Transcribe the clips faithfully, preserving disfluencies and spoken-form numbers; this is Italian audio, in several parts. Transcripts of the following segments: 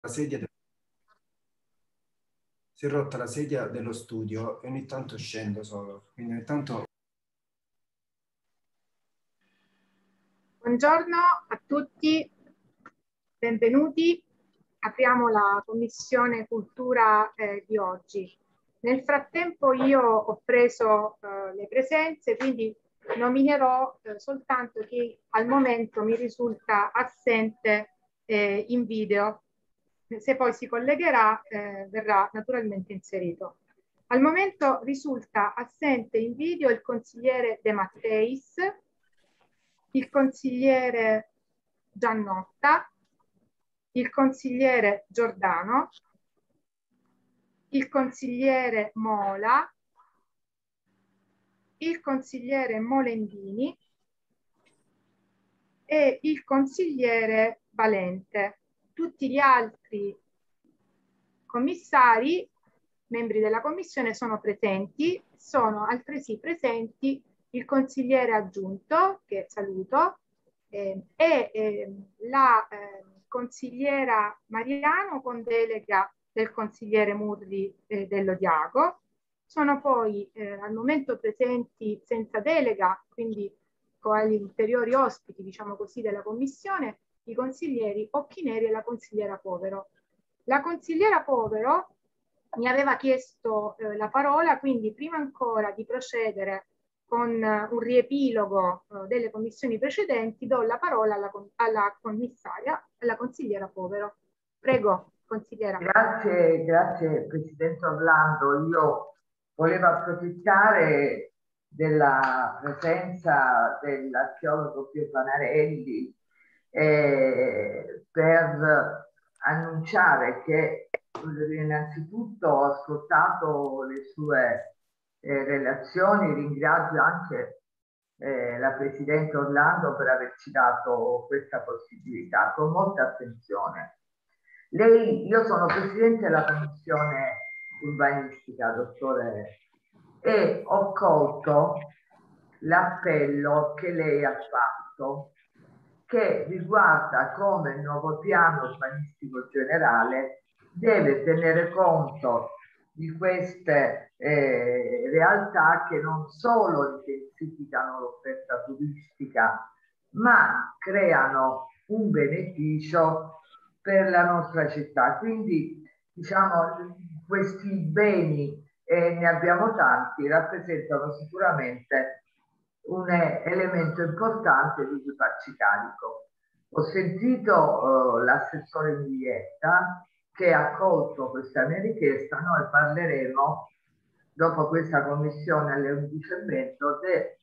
la sedia de... si è rotta la sedia dello studio e ogni tanto scendo solo, quindi ogni tanto... Buongiorno a tutti, benvenuti. Apriamo la commissione cultura eh, di oggi. Nel frattempo io ho preso eh, le presenze, quindi nominerò eh, soltanto chi al momento mi risulta assente eh, in video. Se poi si collegherà eh, verrà naturalmente inserito. Al momento risulta assente in video il consigliere De Matteis, il consigliere Giannotta, il consigliere Giordano, il consigliere Mola, il consigliere Molendini e il consigliere Valente. Tutti gli altri commissari, membri della commissione, sono presenti. Sono altresì presenti il consigliere aggiunto, che saluto, eh, e eh, la eh, consigliera Mariano con delega del consigliere Murri eh, dello Diago. Sono poi eh, al momento presenti senza delega, quindi quali ulteriori ospiti, diciamo così, della commissione, i consiglieri Occhineri e la consigliera Povero. La consigliera Povero mi aveva chiesto eh, la parola, quindi prima ancora di procedere con uh, un riepilogo uh, delle commissioni precedenti, do la parola alla, alla commissaria, alla consigliera Povero. Prego, consigliera. Grazie, grazie Presidente Orlando. Io volevo approfittare della presenza dell'archeologo Pio Panarelli eh, per annunciare che innanzitutto ho ascoltato le sue eh, relazioni, ringrazio anche eh, la Presidente Orlando per averci dato questa possibilità con molta attenzione. Lei, io sono Presidente della Commissione Urbanistica, dottore, e ho colto l'appello che lei ha fatto, che riguarda come il nuovo piano urbanistico generale deve tenere conto di queste eh, realtà che non solo intensificano l'offerta turistica, ma creano un beneficio per la nostra città. Quindi, diciamo, questi beni, e ne abbiamo tanti, rappresentano sicuramente un elemento importante di cui farci carico. Ho sentito uh, l'assessore Miglietta che ha accolto questa mia richiesta. Noi parleremo dopo questa commissione alle undici e mezzo de,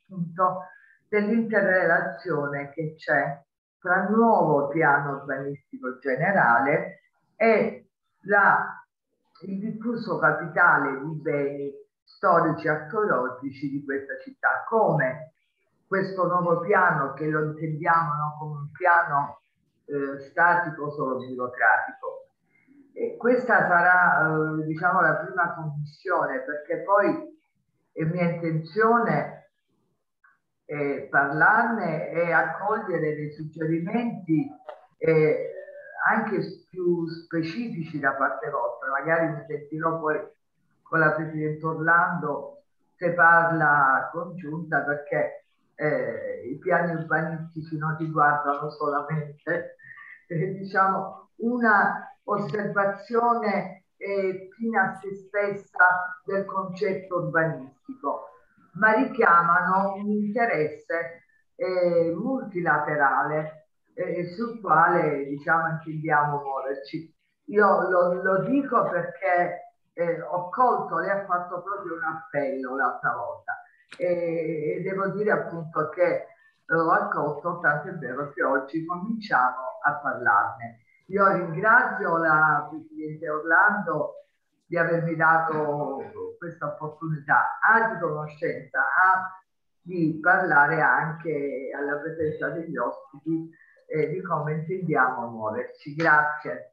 dell'interrelazione che c'è tra il nuovo piano urbanistico generale e la, il diffuso capitale di beni storici e archeologici di questa città, come questo nuovo piano, che lo intendiamo non come un piano eh, statico solo burocratico. E questa sarà eh, diciamo la prima commissione, perché poi è mia intenzione eh, parlarne e accogliere dei suggerimenti eh, anche più specifici da parte vostra. Magari mi sentirò poi con la Presidente Orlando se parla congiunta, perché eh, i piani urbanistici non riguardano solamente eh, diciamo una osservazione eh, fine a se stessa del concetto urbanistico, ma richiamano un interesse eh, multilaterale eh, sul quale, diciamo, intendiamo muoverci. Io lo, lo dico perché eh, ho colto, lei ha fatto proprio un appello l'altra volta e, e devo dire appunto che l'ho accolto, tanto è vero che oggi cominciamo a parlarne. Io ringrazio la Presidente Orlando di avermi dato questa opportunità A di conoscenza, A di parlare anche alla presenza degli ospiti eh, di come intendiamo muoverci. Grazie.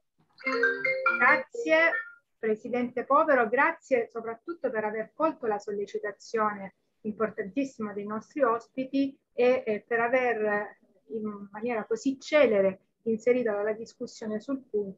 Grazie Presidente Povero, grazie soprattutto per aver colto la sollecitazione importantissima dei nostri ospiti e eh, per aver in maniera così celere inserito la discussione sul punto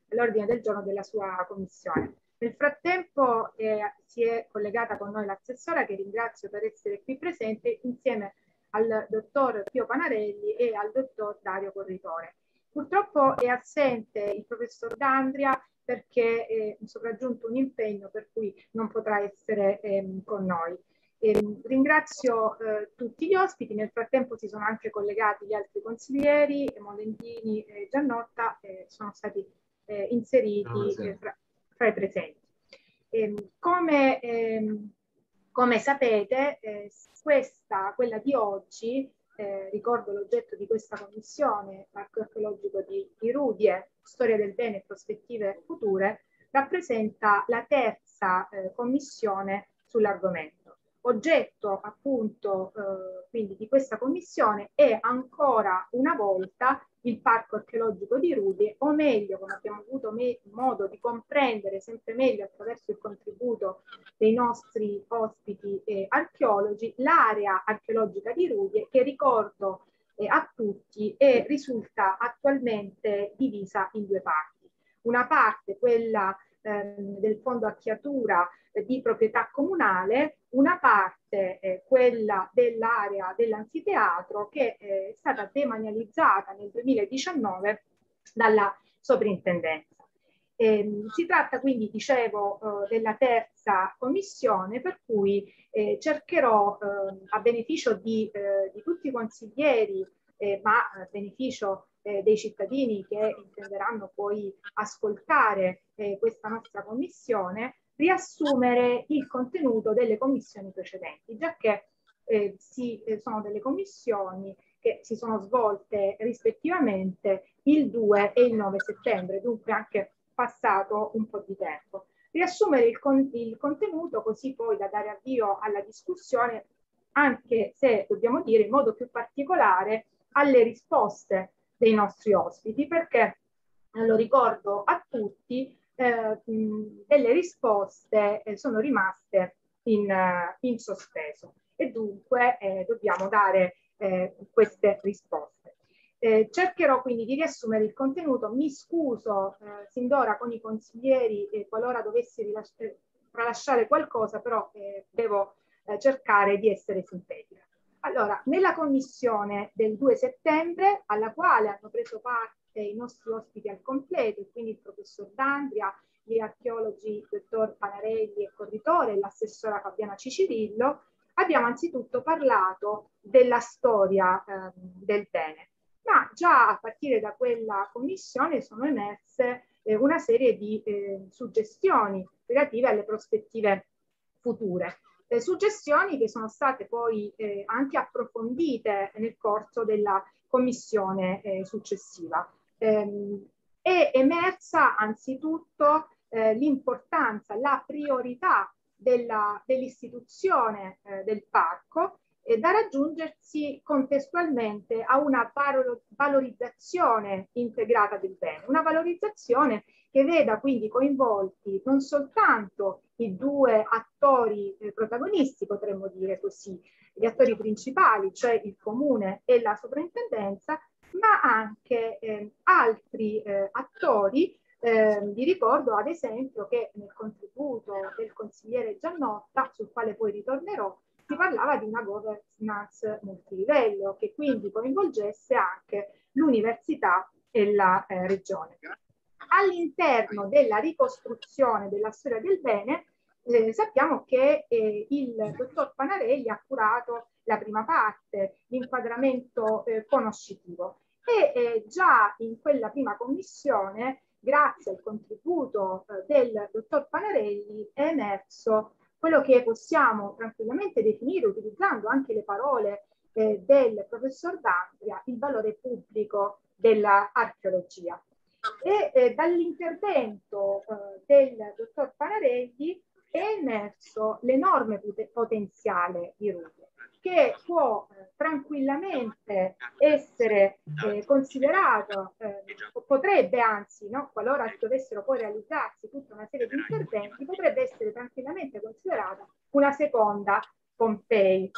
all'ordine del giorno della sua commissione. Nel frattempo eh, si è collegata con noi l'assessora, che ringrazio per essere qui presente, insieme al dottor Pio Panarelli e al dottor Dario Corritore. Purtroppo è assente il professor D'Andria perché è sopraggiunto un impegno per cui non potrà essere ehm, con noi. Eh, ringrazio eh, tutti gli ospiti. Nel frattempo si sono anche collegati gli altri consiglieri, Molendini e Giannotta, eh, sono stati eh, inseriti eh, fra, fra i presenti. Eh, come, ehm, come sapete, eh, questa, quella di oggi, eh, ricordo l'oggetto di questa commissione, Parco Archeologico di, di Rudie, Storia del Bene e Prospettive Future, rappresenta la terza eh, commissione sull'argomento. Oggetto appunto eh, quindi di questa commissione è ancora una volta il Parco Archeologico di Rudie, o meglio, come abbiamo avuto modo di comprendere sempre meglio attraverso il contributo dei nostri ospiti eh, archeologi, l'area archeologica di Rudie, che ricordo eh, a tutti e risulta attualmente divisa in due parti. Una parte, quella ehm, del fondo acchiatura eh, di proprietà comunale, una parte, eh, quella dell'area dell'anfiteatro, che eh, è stata demanializzata nel duemiladiciannove dalla soprintendenza. Eh, si tratta quindi, dicevo, eh, della terza commissione, per cui eh, cercherò, eh, a beneficio di, eh, di tutti i consiglieri, eh, ma a beneficio eh, dei cittadini che intenderanno poi ascoltare eh, questa nostra commissione, riassumere il contenuto delle commissioni precedenti, giacché eh, si, eh, sono delle commissioni che si sono svolte rispettivamente il due e il nove settembre, dunque anche passato un po' di tempo. Riassumere il, con il contenuto, così poi da dare avvio alla discussione, anche se dobbiamo dire in modo più particolare alle risposte dei nostri ospiti, perché lo ricordo a tutti, eh, mh, delle risposte eh, sono rimaste in, uh, in sospeso e dunque eh, dobbiamo dare eh, queste risposte. Eh, cercherò quindi di riassumere il contenuto. Mi scuso eh, sin d'ora con i consiglieri eh, qualora dovessi tralasciare qualcosa, però eh, devo eh, cercare di essere sintetica. Allora, nella commissione del due settembre, alla quale hanno preso parte i nostri ospiti al completo, quindi il professor D'Andria, gli archeologi il dottor Panarelli e Corritore e l'assessora Fabiana Cicirillo, abbiamo anzitutto parlato della storia eh, del bene. Ma già a partire da quella commissione sono emerse eh, una serie di eh, suggestioni relative alle prospettive future. Eh, suggestioni che sono state poi eh, anche approfondite nel corso della commissione eh, successiva. Ehm, è emersa anzitutto eh, l'importanza, la priorità dell'istituzione dell eh, del parco, eh, da raggiungersi contestualmente a una valorizzazione integrata del bene, una valorizzazione che veda quindi coinvolti non soltanto i due attori eh, protagonisti, potremmo dire così, gli attori principali, cioè il comune e la soprintendenza, ma anche eh, altri eh, attori. Eh, vi ricordo ad esempio che nel contributo del consigliere Giannotta, sul quale poi ritornerò, si parlava di una governance multilivello che quindi coinvolgesse anche l'università e la eh, regione. All'interno della ricostruzione della storia del bene eh, sappiamo che eh, il dottor Panarelli ha curato la prima parte, l'inquadramento eh, conoscitivo, e eh, già in quella prima commissione, grazie al contributo eh, del dottor Panarelli, è emerso quello che possiamo tranquillamente definire, utilizzando anche le parole eh, del professor D'Andria, il valore pubblico dell'archeologia. E eh, dall'intervento eh, del dottor Panarelli è emerso l'enorme potenziale di Rudie, che può eh, tranquillamente essere eh, considerato, eh, potrebbe anzi, no, qualora dovessero poi realizzarsi tutta una serie di interventi, potrebbe essere tranquillamente considerata una seconda Pompei.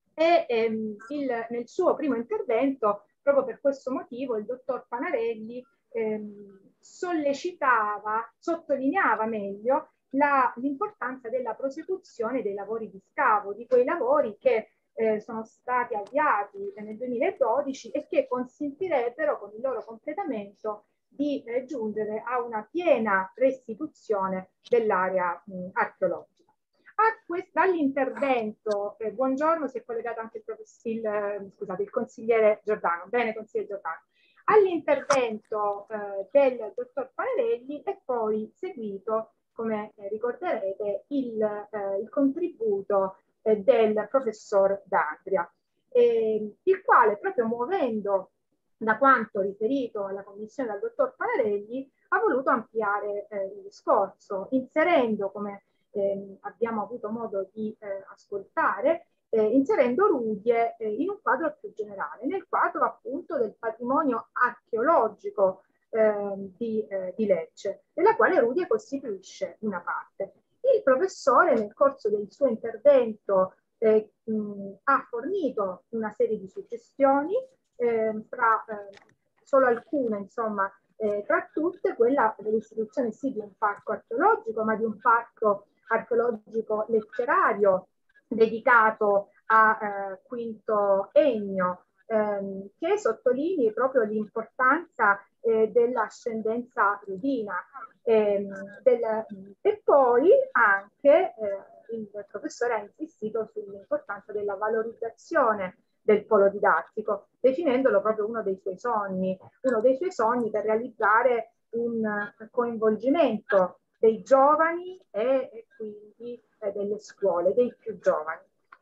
E ehm, il, nel suo primo intervento, proprio per questo motivo, il dottor Panarelli ehm, sollecitava, sottolineava meglio l'importanza della prosecuzione dei lavori di scavo, di quei lavori che eh, sono stati avviati nel duemiladodici e che consentirebbero con il loro completamento di eh, giungere a una piena restituzione dell'area archeologica. Dall'intervento, eh, buongiorno, si è collegato anche il, il, eh, scusate, il consigliere Giordano, bene consigliere Giordano, all'intervento eh, del dottor Panarelli è poi seguito, come eh, ricorderete, il, eh, il contributo eh, del professor D'Andria, eh, il quale, proprio muovendo da quanto riferito alla commissione dal dottor Panarelli, ha voluto ampliare eh, il discorso, inserendo, come eh, abbiamo avuto modo di eh, ascoltare, eh, inserendo Rudie eh, in un quadro più generale, nel quadro appunto del patrimonio archeologico eh, di, eh, di Lecce, della quale Rudie costituisce una parte. Il professore nel corso del suo intervento eh, mh, ha fornito una serie di suggestioni, eh, fra eh, solo alcune, insomma, eh, tra tutte quella dell'istituzione sì di un parco archeologico, ma di un parco archeologico letterario dedicato a eh, Quinto Ennio, ehm, che sottolinei proprio l'importanza eh, dell'ascendenza rudina. Ehm, del, e poi anche eh, il professore ha insistito sull'importanza della valorizzazione del polo didattico, definendolo proprio uno dei suoi sogni, uno dei suoi sogni per realizzare un coinvolgimento dei giovani e, e quindi eh, delle scuole, dei più giovani.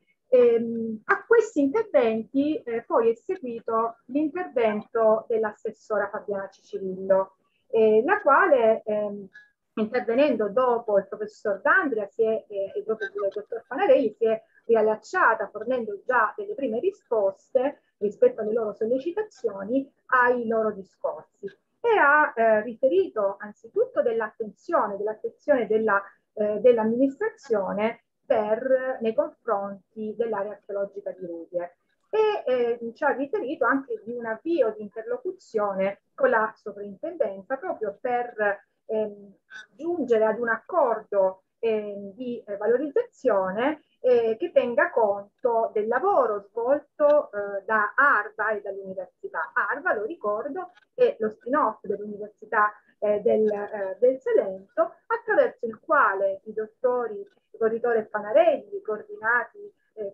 Ehm, a questi interventi eh, poi è seguito l'intervento dell'assessora Fabiana Cicirillo, eh, la quale ehm, intervenendo dopo il professor D'Andria e eh, dopo il dottor Panarelli si è riallacciata fornendo già delle prime risposte rispetto alle loro sollecitazioni ai loro discorsi e ha eh, riferito anzitutto dell'attenzione, dell'attenzione della, eh, dell'amministrazione per, nei confronti dell'area archeologica di Rudie e eh, ci ha riferito anche di un avvio di interlocuzione con la sovrintendenza proprio per ehm, giungere ad un accordo eh, di eh, valorizzazione eh, che tenga conto del lavoro svolto eh, da ARVA e dall'università. ARVA, lo ricordo, è lo spin-off dell'università eh, del, eh, del Salento, attraverso il quale i dottori, il corridore Panarelli, coordinati eh,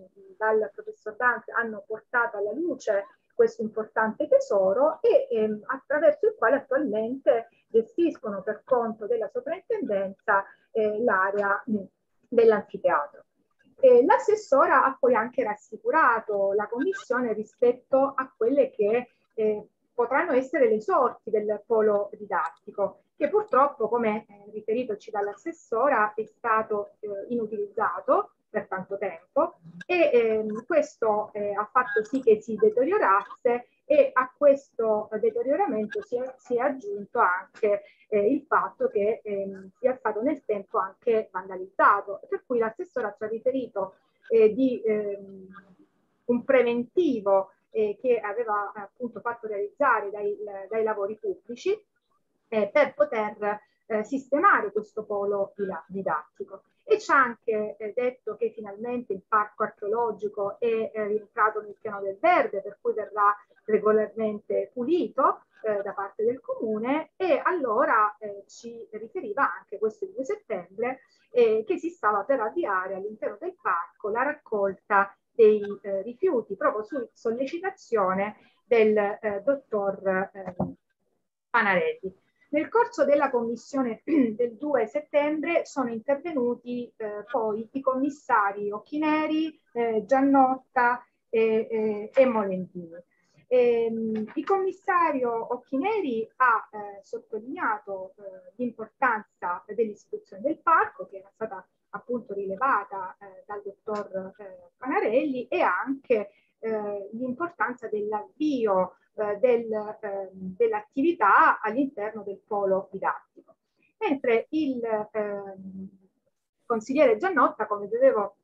dal professor Dante, hanno portato alla luce questo importante tesoro e ehm, attraverso il quale attualmente gestiscono per conto della sovrintendenza eh, l'area dell'anfiteatro. Eh, l'assessora ha poi anche rassicurato la commissione rispetto a quelle che eh, potranno essere le sorti del polo didattico, che purtroppo, come eh, riferitoci dall'assessora, è stato eh, inutilizzato per tanto tempo e ehm, questo eh, ha fatto sì che si deteriorasse e a questo deterioramento si è, si è aggiunto anche eh, il fatto che ehm, sia stato nel tempo anche vandalizzato, per cui l'assessora ci ha riferito eh, di ehm, un preventivo eh, che aveva appunto fatto realizzare dai, dai lavori pubblici eh, per poter eh, sistemare questo polo didattico. E ci ha anche eh, detto che finalmente il parco archeologico è eh, rientrato nel piano del verde, per cui verrà regolarmente pulito eh, da parte del comune e allora eh, ci riferiva anche questo due settembre eh, che si stava per avviare all'interno del parco la raccolta dei eh, rifiuti proprio su sollecitazione del eh, dottor eh, Panarelli. Nel corso della commissione del due settembre sono intervenuti eh, poi i commissari Occhineri, eh, Giannotta e, e, e Molentini. Ehm, il commissario Occhineri ha eh, sottolineato eh, l'importanza dell'istituzione del parco, che era stata appunto rilevata eh, dal dottor eh, Panarelli, e anche eh, l'importanza dell'avvio eh, del, eh, dell'attività all'interno del polo didattico. Mentre il eh, consigliere Giannotta, come vi avevo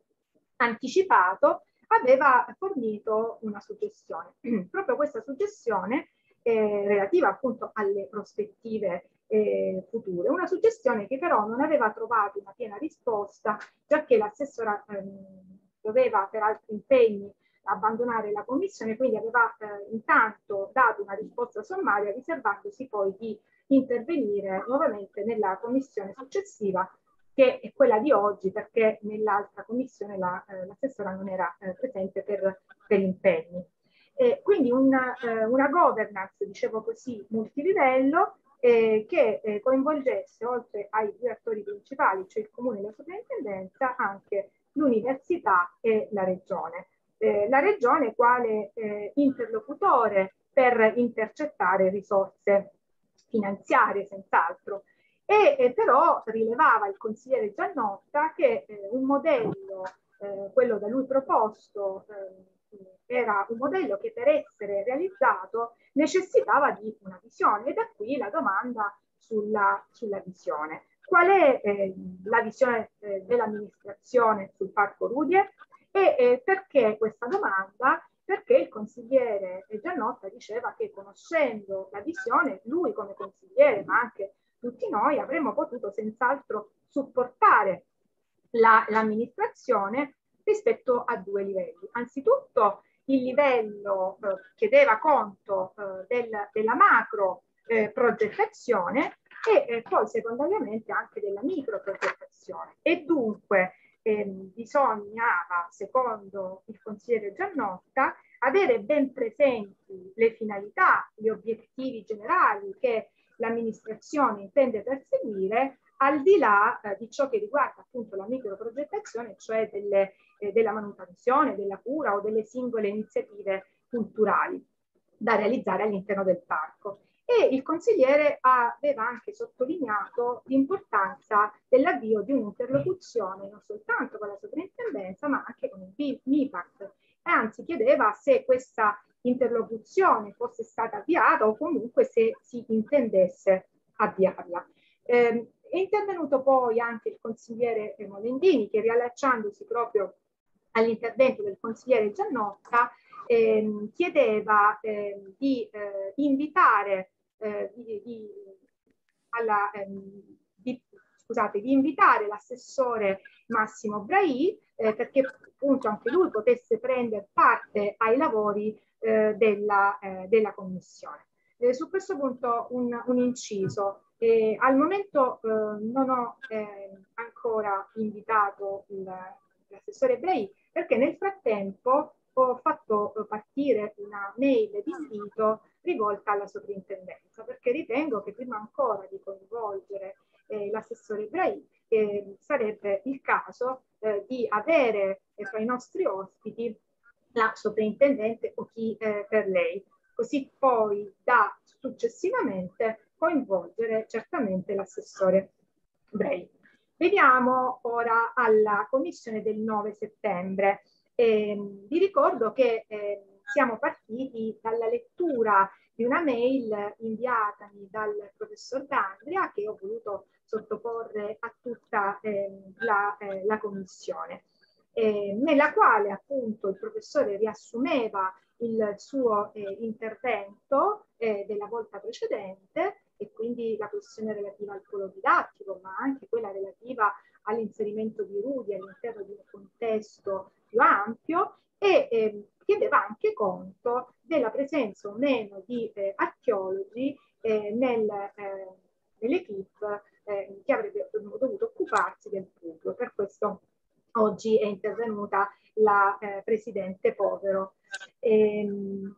anticipato, aveva fornito una suggestione. Proprio questa suggestione eh, relativa appunto alle prospettive eh, future. Una suggestione che però non aveva trovato una piena risposta, giacché l'assessora ehm, doveva per altri impegni abbandonare la commissione, quindi aveva eh, intanto dato una risposta sommaria, riservandosi poi di intervenire nuovamente nella commissione successiva, che è quella di oggi, perché nell'altra commissione l'assessora la, eh, non era eh, presente per, per impegni. Eh, quindi una, eh, una governance, dicevo così, multilivello, eh, che eh, coinvolgesse, oltre ai due attori principali, cioè il comune e la sovrintendenza, anche l'università e la regione. Eh, la regione quale eh, interlocutore per intercettare risorse finanziarie, senz'altro. E eh, però rilevava il consigliere Giannotta che eh, un modello, eh, quello da lui proposto, eh, era un modello che per essere realizzato necessitava di una visione, e da qui la domanda sulla, sulla visione. Qual è eh, la visione eh, dell'amministrazione sul Parco Rudie? E eh, perché questa domanda? Perché il consigliere Giannotta diceva che, conoscendo la visione, lui come consigliere, ma anche tutti noi, avremmo potuto senz'altro supportare l'amministrazione la, rispetto a due livelli. Anzitutto il livello eh, chiedeva conto eh, del, della macro eh, progettazione e eh, poi secondariamente anche della micro progettazione. E dunque eh, bisognava, secondo il consigliere Giannotta, avere ben presenti le finalità, gli obiettivi generali che l'amministrazione intende perseguire, al di là eh, di ciò che riguarda appunto la microprogettazione, cioè delle, eh, della manutenzione, della cura o delle singole iniziative culturali da realizzare all'interno del parco. E il consigliere aveva anche sottolineato l'importanza dell'avvio di un'interlocuzione non soltanto con la sovrintendenza, ma anche con il MIPACT, e anzi chiedeva se questa interlocuzione fosse stata avviata o comunque se si intendesse avviarla. Eh, è intervenuto poi anche il consigliere Molendini, che, riallacciandosi proprio all'intervento del consigliere Giannotta, eh, chiedeva eh, di eh, invitare eh, di, di, alla, ehm, di, scusate, di invitare l'assessore Massimo Brai eh, perché appunto anche lui potesse prendere parte ai lavori eh, della, eh, della commissione. Eh, su questo punto un, un inciso. Eh, al momento eh, non ho eh, ancora invitato l'assessore Brai, perché nel frattempo ho fatto partire una mail di invito rivolta alla sovrintendenza, perché ritengo che prima ancora di coinvolgere eh, l'assessore Brai eh, sarebbe il caso eh, di avere eh, fra i nostri ospiti la sovrintendente o chi eh, per lei, così poi da successivamente coinvolgere certamente l'assessore Brai. Veniamo ora alla commissione del nove settembre. Eh, vi ricordo che eh, siamo partiti dalla lettura di una mail inviatami dal professor D'Andrea, che ho voluto sottoporre a tutta eh, la, eh, la commissione, eh, nella quale appunto il professore riassumeva il suo eh, intervento eh, della volta precedente, e quindi la questione relativa al polo didattico, ma anche quella relativa all'inserimento di Rudie all'interno di un contesto più ampio, e eh, chiedeva anche conto della presenza o meno di eh, archeologi eh, nel, eh, nell'equipe eh, che avrebbe dovuto occuparsi del pubblico. Per questo oggi è intervenuta la eh, Presidente Povero. Ehm,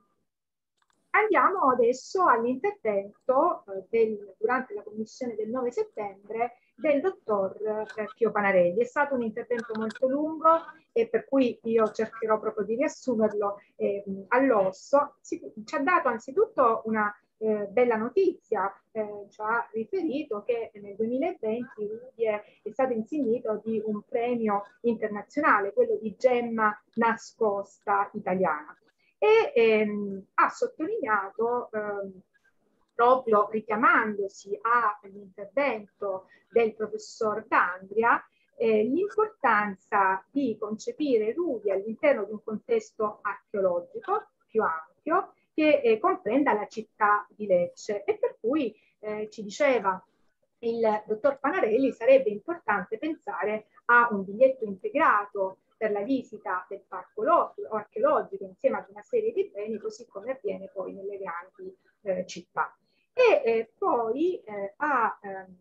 Andiamo adesso all'intervento eh, durante la commissione del nove settembre del dottor eh, Pio Panarelli. È stato un intervento molto lungo e per cui io cercherò proprio di riassumerlo eh, all'osso. Ci ha dato anzitutto una eh, bella notizia, eh, ci ha riferito che nel duemilaventi Rudie è stato insignito di un premio internazionale, quello di Gemma Nascosta Italiana. E ehm, ha sottolineato, ehm, proprio richiamandosi all'intervento del professor D'Andrea, eh, l'importanza di concepire Rudie all'interno di un contesto archeologico più ampio che eh, comprenda la città di Lecce, e per cui eh, ci diceva il dottor Panarelli sarebbe importante pensare a un biglietto integrato per la visita del parco archeologico insieme ad una serie di beni, così come avviene poi nelle grandi eh, città. E eh, poi eh, ha, ehm,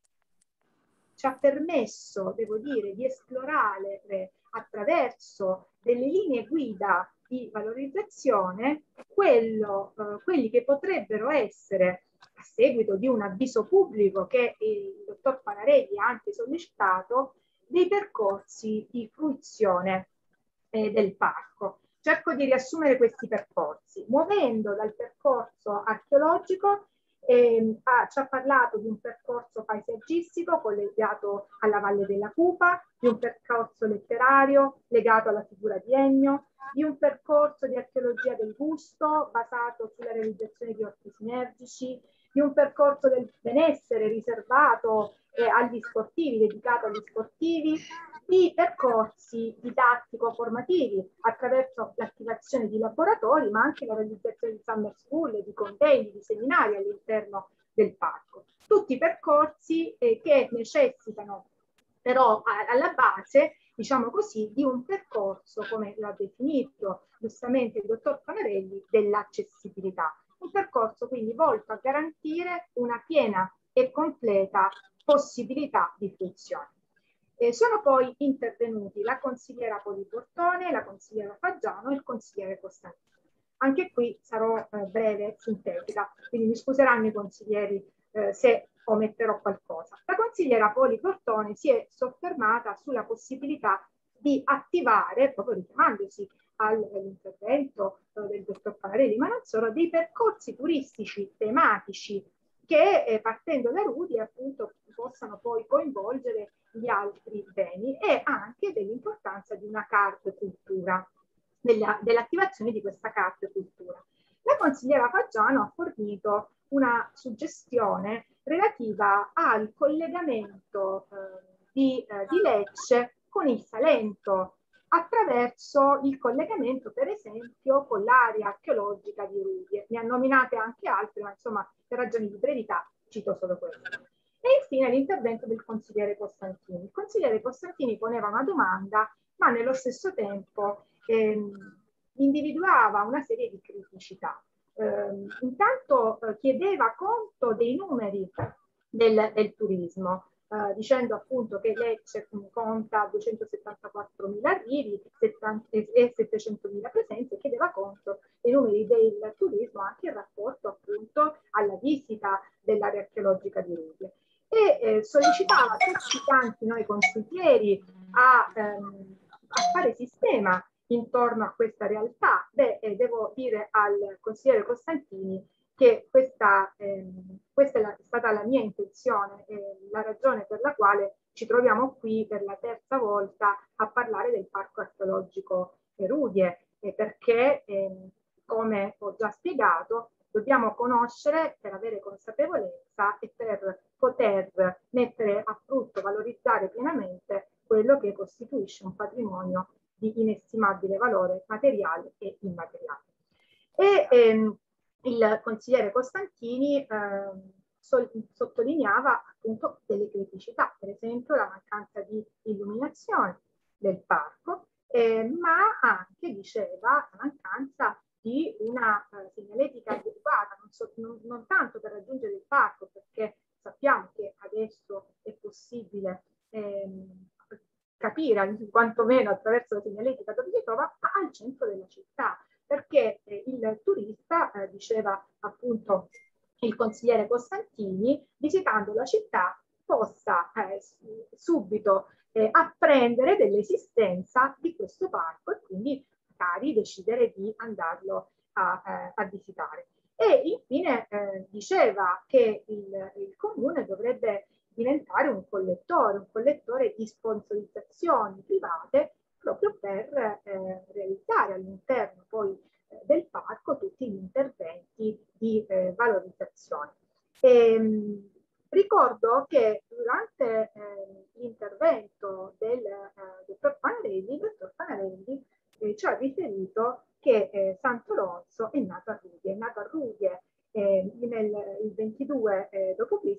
ci ha permesso, devo dire, di esplorare eh, attraverso delle linee guida di valorizzazione quello, eh, quelli che potrebbero essere, a seguito di un avviso pubblico che il dottor Panarelli ha anche sollecitato, dei percorsi di fruizione eh, del parco. Cerco di riassumere questi percorsi, muovendo dal percorso archeologico. Eh, ah, ci ha parlato di un percorso paesaggistico collegato alla Valle della Cupa, di un percorso letterario legato alla figura di Ennio, di un percorso di archeologia del gusto basato sulla realizzazione di orti sinergici, di un percorso del benessere riservato eh, agli sportivi, dedicato agli sportivi, di percorsi didattico-formativi attraverso l'attivazione di laboratori, ma anche la realizzazione di summer school, di convegni, di seminari all'interno del parco. Tutti percorsi eh, che necessitano però a, alla base, diciamo così, di un percorso, come l'ha definito giustamente il dottor Panarelli, dell'accessibilità. Un percorso quindi volto a garantire una piena e completa possibilità di fruizione. Eh, sono poi intervenuti la consigliera Poli Bortone, la consigliera Faggiano e il consigliere Costantino. Anche qui sarò eh, breve e sintetica, quindi mi scuseranno i consiglieri eh, se ometterò qualcosa. La consigliera Poli Bortone si è soffermata sulla possibilità di attivare, proprio richiamandosi all'intervento eh, del dottor Panarelli, ma non solo, dei percorsi turistici tematici che eh, partendo da Rudi appunto possano poi coinvolgere gli altri beni, e anche dell'importanza di una carta cultura, dell'attivazione di questa carta cultura. La consigliera Faggiano ha fornito una suggestione relativa al collegamento eh, di, eh, di Lecce con il Salento, attraverso il collegamento per esempio con l'area archeologica di Rudie. Ne ha nominate anche altre, ma insomma per ragioni di brevità cito solo questo. E infine l'intervento del consigliere Costantini. Il consigliere Costantini poneva una domanda, ma nello stesso tempo ehm, individuava una serie di criticità. Eh, intanto eh, chiedeva conto dei numeri del, del turismo, eh, dicendo appunto che Lecce conta duecentosettantaquattromila arrivi e settecentomila presenze, e chiedeva conto dei numeri del turismo anche in rapporto appunto alla visita dell'area archeologica di Rudie. E eh, sollecitava tutti quanti noi consiglieri a, ehm, a fare sistema intorno a questa realtà. Beh, eh, devo dire al consigliere Costantini che questa, ehm, questa è, la, è stata la mia intenzione, eh, la ragione per la quale ci troviamo qui per la terza volta a parlare del parco archeologico Rudie, eh, perché, eh, come ho già spiegato, dobbiamo conoscere per avere consapevolezza e per poter mettere a frutto, valorizzare pienamente quello che costituisce un patrimonio di inestimabile valore materiale e immateriale. E ehm, il consigliere Costantini ehm, so, sottolineava appunto delle criticità, per esempio la mancanza di illuminazione del parco, eh, ma anche diceva la mancanza di una uh, segnaletica adeguata, non, so, non, non tanto per raggiungere il parco, perché sappiamo che adesso è possibile ehm, capire, quantomeno attraverso la segnaletica dove si trova, ma al centro della città, perché eh, il turista, eh, diceva appunto il consigliere Costantini, visitando la città possa eh, subito eh, apprendere dell'esistenza di questo parco e quindi magari decidere di andarlo a, eh, a visitare. E infine eh, diceva che il, il comune dovrebbe diventare un collettore, un collettore di sponsorizzazioni private proprio per eh, realizzare all'interno poi eh, del parco tutti gli interventi di eh, valorizzazione. E, mh, ricordo che durante eh, l'intervento del eh, dottor Panarelli, il dottor Panarelli eh, ci ha riferito che eh, Sant'Oronzo è nato a Rudie.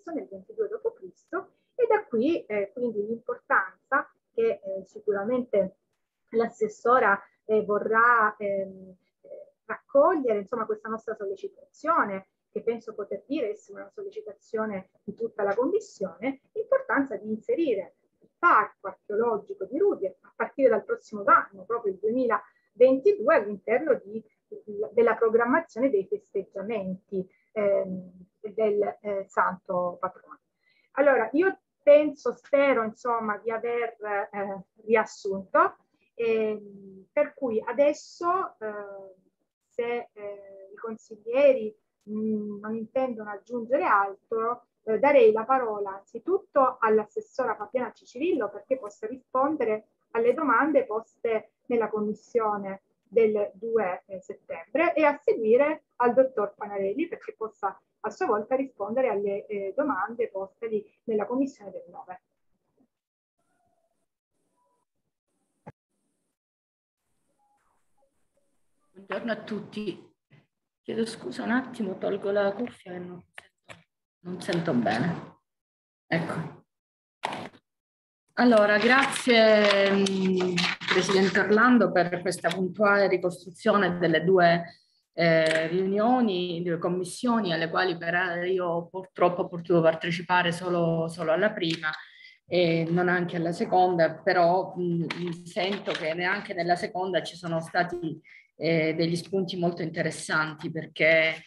Cristo, nel ventidue dopo Cristo, e da qui eh, quindi l'importanza che eh, sicuramente l'assessora eh, vorrà ehm, eh, raccogliere, insomma, questa nostra sollecitazione, che penso poter dire essere una sollecitazione di tutta la Commissione, l'importanza di inserire il Parco Archeologico di Rudia a partire dal prossimo anno, proprio il duemilaventidue, all'interno di, della programmazione dei festeggiamenti ehm, del eh, Santo Patrono. Allora, io penso, spero, insomma, di aver eh, riassunto, eh, per cui adesso, eh, se eh, i consiglieri mh, non intendono aggiungere altro, eh, darei la parola anzitutto all'assessora Fabiana Cicirillo perché possa rispondere alle domande poste nella commissione del due settembre e a seguire al dottor Panarelli perché possa a sua volta rispondere alle eh, domande poste lì nella commissione del nove. Buongiorno a tutti. Chiedo scusa un attimo, tolgo la cuffia e non sento, non sento bene. Ecco. Allora, grazie mh, Presidente Orlando per questa puntuale ricostruzione delle due eh, riunioni, due commissioni alle quali per, io purtroppo ho potuto partecipare solo, solo alla prima e non anche alla seconda, però mh, sento che neanche nella seconda ci sono stati eh, degli spunti molto interessanti perché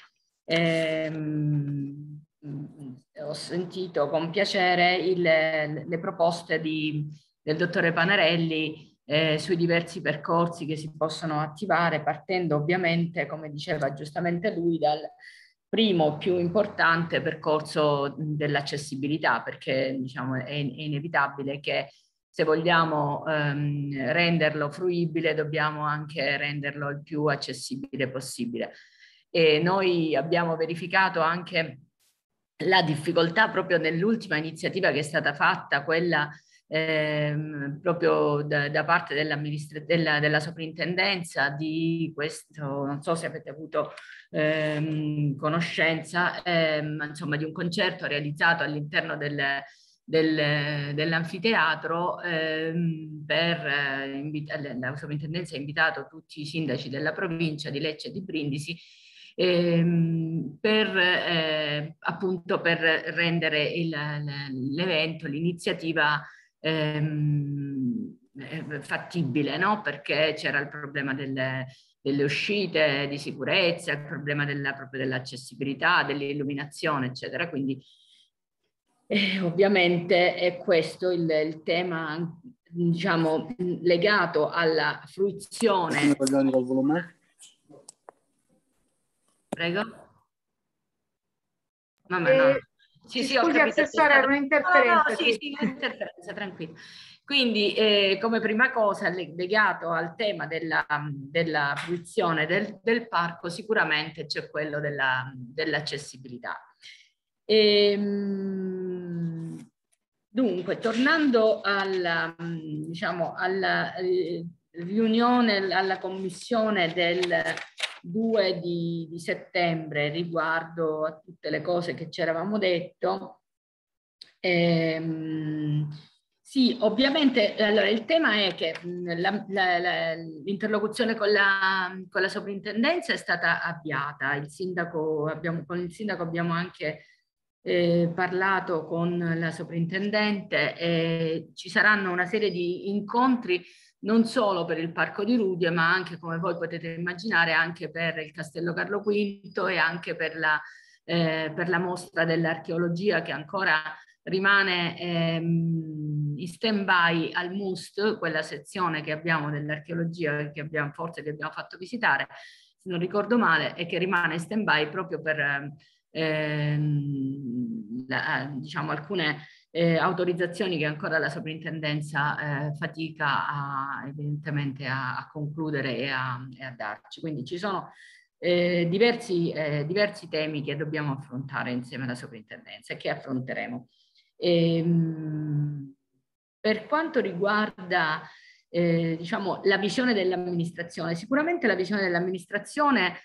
ehm, ho sentito con piacere il, le proposte di, del dottore Panarelli eh, sui diversi percorsi che si possono attivare, partendo ovviamente, come diceva giustamente lui, dal primo più importante percorso dell'accessibilità, perché diciamo, è, è inevitabile che se vogliamo ehm, renderlo fruibile dobbiamo anche renderlo il più accessibile possibile. E noi abbiamo verificato anche la difficoltà proprio nell'ultima iniziativa che è stata fatta, quella ehm, proprio da, da parte della, della soprintendenza di questo, non so se avete avuto ehm, conoscenza, ehm, insomma di un concerto realizzato all'interno del, del, dell'anfiteatro ehm, per eh, la soprintendenza ha invitato tutti i sindaci della provincia di Lecce e di Brindisi Ehm, per eh, appunto per rendere l'evento, l'iniziativa ehm, fattibile, no? Perché c'era il problema delle, delle uscite di sicurezza, il problema della, proprio dell'accessibilità, dell'illuminazione, eccetera. Quindi eh, ovviamente è questo il, il tema, diciamo, legato alla fruizione. Prego. Vabbè, no. Eh, Sì, sì, ho scusi, capito. assessore, era un'interferenza. No, no, sì, sì, un'interferenza, tranquillo. Quindi, eh, come prima cosa, legato al tema della, della fruizione del, del parco, sicuramente c'è quello della, dell'accessibilità. Ehm, dunque, tornando alla, diciamo, alla eh, riunione, alla commissione del due di, di settembre riguardo a tutte le cose che ci eravamo detto. Ehm, sì, ovviamente allora, il tema è che l'interlocuzione con la, con la soprintendenza è stata avviata. Il sindaco, abbiamo, con il sindaco abbiamo anche eh, parlato con la soprintendente e ci saranno una serie di incontri non solo per il Parco di Rudia, ma anche, come voi potete immaginare, anche per il Castello Carlo quinto e anche per la, eh, per la mostra dell'archeologia che ancora rimane ehm, in stand-by al M U S T, quella sezione che abbiamo dell'archeologia che abbiamo, forse che abbiamo fatto visitare, se non ricordo male, e che rimane in stand-by proprio per ehm, la, diciamo alcune Eh, autorizzazioni che ancora la soprintendenza eh, fatica a, evidentemente a, a concludere e a, e a darci. Quindi ci sono eh, diversi, eh, diversi temi che dobbiamo affrontare insieme alla soprintendenza e che affronteremo. E, mh, per quanto riguarda eh, diciamo, la visione dell'amministrazione, sicuramente la visione dell'amministrazione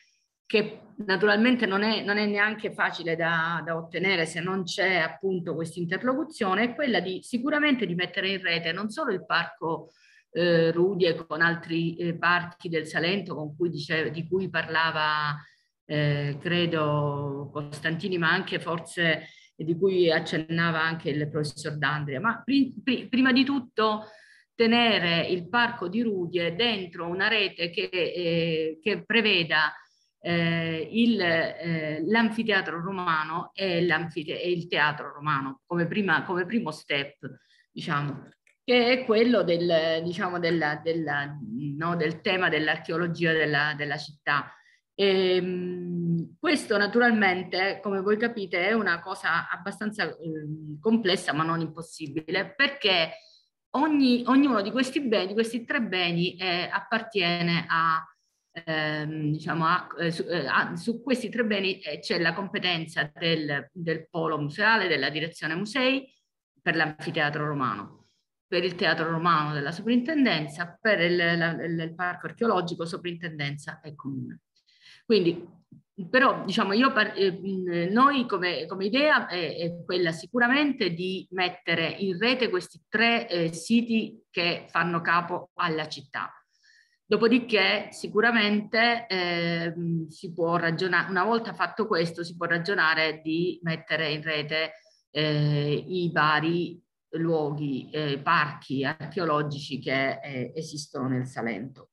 che naturalmente non è, non è neanche facile da, da ottenere se non c'è appunto questa interlocuzione, è quella di sicuramente di mettere in rete non solo il parco eh, Rudie con altri eh, parchi del Salento con cui dice, di cui parlava eh, credo Costantini, ma anche forse di cui accennava anche il professor D'Andrea, ma pri, pri, prima di tutto tenere il parco di Rudie dentro una rete che, eh, che preveda eh, il, eh, l'anfiteatro romano e, l'anfite- e il teatro romano come, prima, come primo step, diciamo, che è quello del, diciamo, della, della, no, del tema dell'archeologia della, della città. E, mh, questo naturalmente, come voi capite, è una cosa abbastanza eh, complessa ma non impossibile, perché ogni, ognuno di questi beni, di questi tre beni eh, appartiene a, ehm, diciamo, a, eh, su, eh, a, su questi tre beni eh, c'è la competenza del, del polo museale, della direzione musei, per l'anfiteatro romano, per il teatro romano della soprintendenza, per il, la, il, il parco archeologico soprintendenza e comune. Quindi, però, diciamo, io, eh, noi come, come idea è, è quella sicuramente di mettere in rete questi tre eh, siti che fanno capo alla città. Dopodiché sicuramente eh, si può ragionare, una volta fatto questo, si può ragionare di mettere in rete eh, i vari luoghi, eh, parchi archeologici che eh, esistono nel Salento.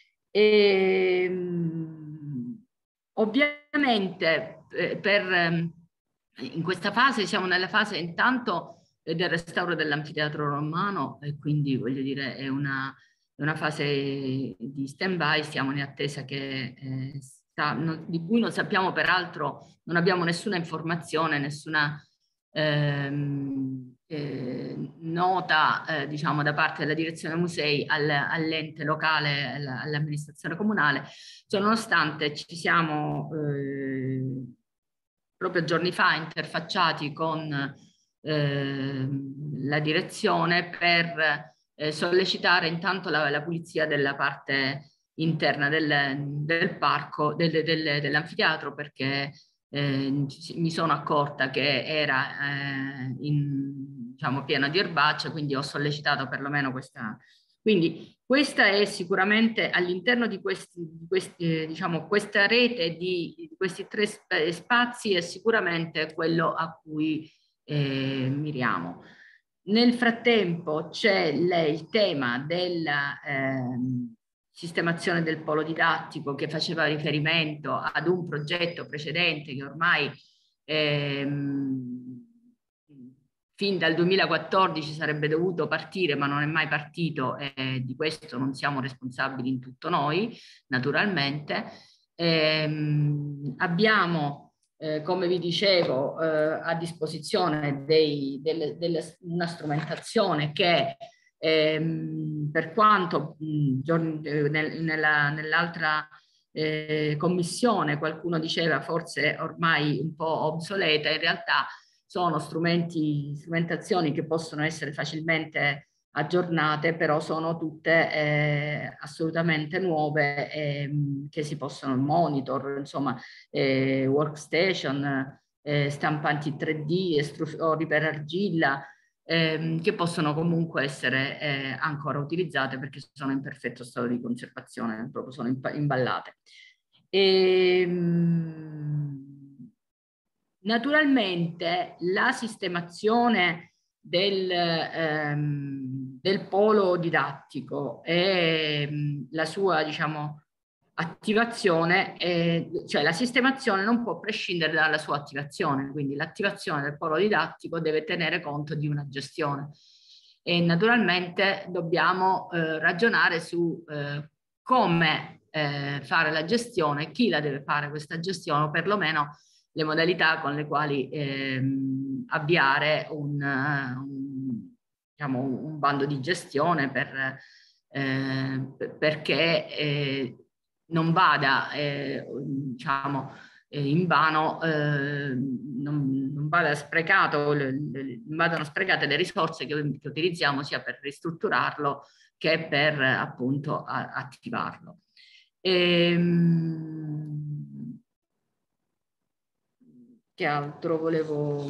E, mh, ovviamente eh, per, eh, in questa fase siamo nella fase intanto eh, del restauro dell'anfiteatro romano e quindi voglio dire è una, è una fase di stand-by, siamo in attesa che eh, sta, no, di cui non sappiamo peraltro, non abbiamo nessuna informazione, nessuna ehm, eh, nota eh, diciamo da parte della direzione musei al, all'ente locale, all'amministrazione comunale, cioè, nonostante ci siamo eh, proprio giorni fa interfacciati con eh, la direzione per eh, sollecitare intanto la, la pulizia della parte interna del, del parco, del, del, dell'anfiteatro, perché eh, mi sono accorta che era eh, in, diciamo, piena di erbacce, quindi ho sollecitato perlomeno questa. Quindi questa è sicuramente all'interno di, questi, di questi, diciamo, questa rete di, di questi tre spazi è sicuramente quello a cui eh, miriamo. Nel frattempo c'è il tema della eh, sistemazione del polo didattico che faceva riferimento ad un progetto precedente che ormai ehm, fin dal duemilaquattordici sarebbe dovuto partire, ma non è mai partito e di questo non siamo responsabili in tutto noi, naturalmente. Ehm, abbiamo, eh, come vi dicevo, eh, a disposizione dei, delle, delle, una strumentazione che ehm, per quanto mh, giorni, eh, nel, nella, nell'altra eh, commissione qualcuno diceva forse ormai un po' obsoleta, in realtà sono strumenti, strumentazioni che possono essere facilmente aggiornate, però sono tutte eh, assolutamente nuove, eh, che si possono, monitor, insomma, eh, workstation, eh, stampanti tre D, estrusori per argilla, eh, che possono comunque essere eh, ancora utilizzate perché sono in perfetto stato di conservazione, proprio sono imballate. E, naturalmente la sistemazione del, ehm, del polo didattico e mh, la sua, diciamo, attivazione, è, cioè la sistemazione non può prescindere dalla sua attivazione, quindi l'attivazione del polo didattico deve tenere conto di una gestione e naturalmente dobbiamo eh, ragionare su eh, come eh, fare la gestione, chi la deve fare questa gestione o perlomeno le modalità con le quali ehm, avviare un, un, diciamo, un bando di gestione per, eh, perché eh, non vada eh, diciamo, eh, in vano, eh, non, non vada sprecato, le, le, vadano sprecate le risorse che, che utilizziamo sia per ristrutturarlo che per appunto a, attivarlo. Ehm, che altro volevo...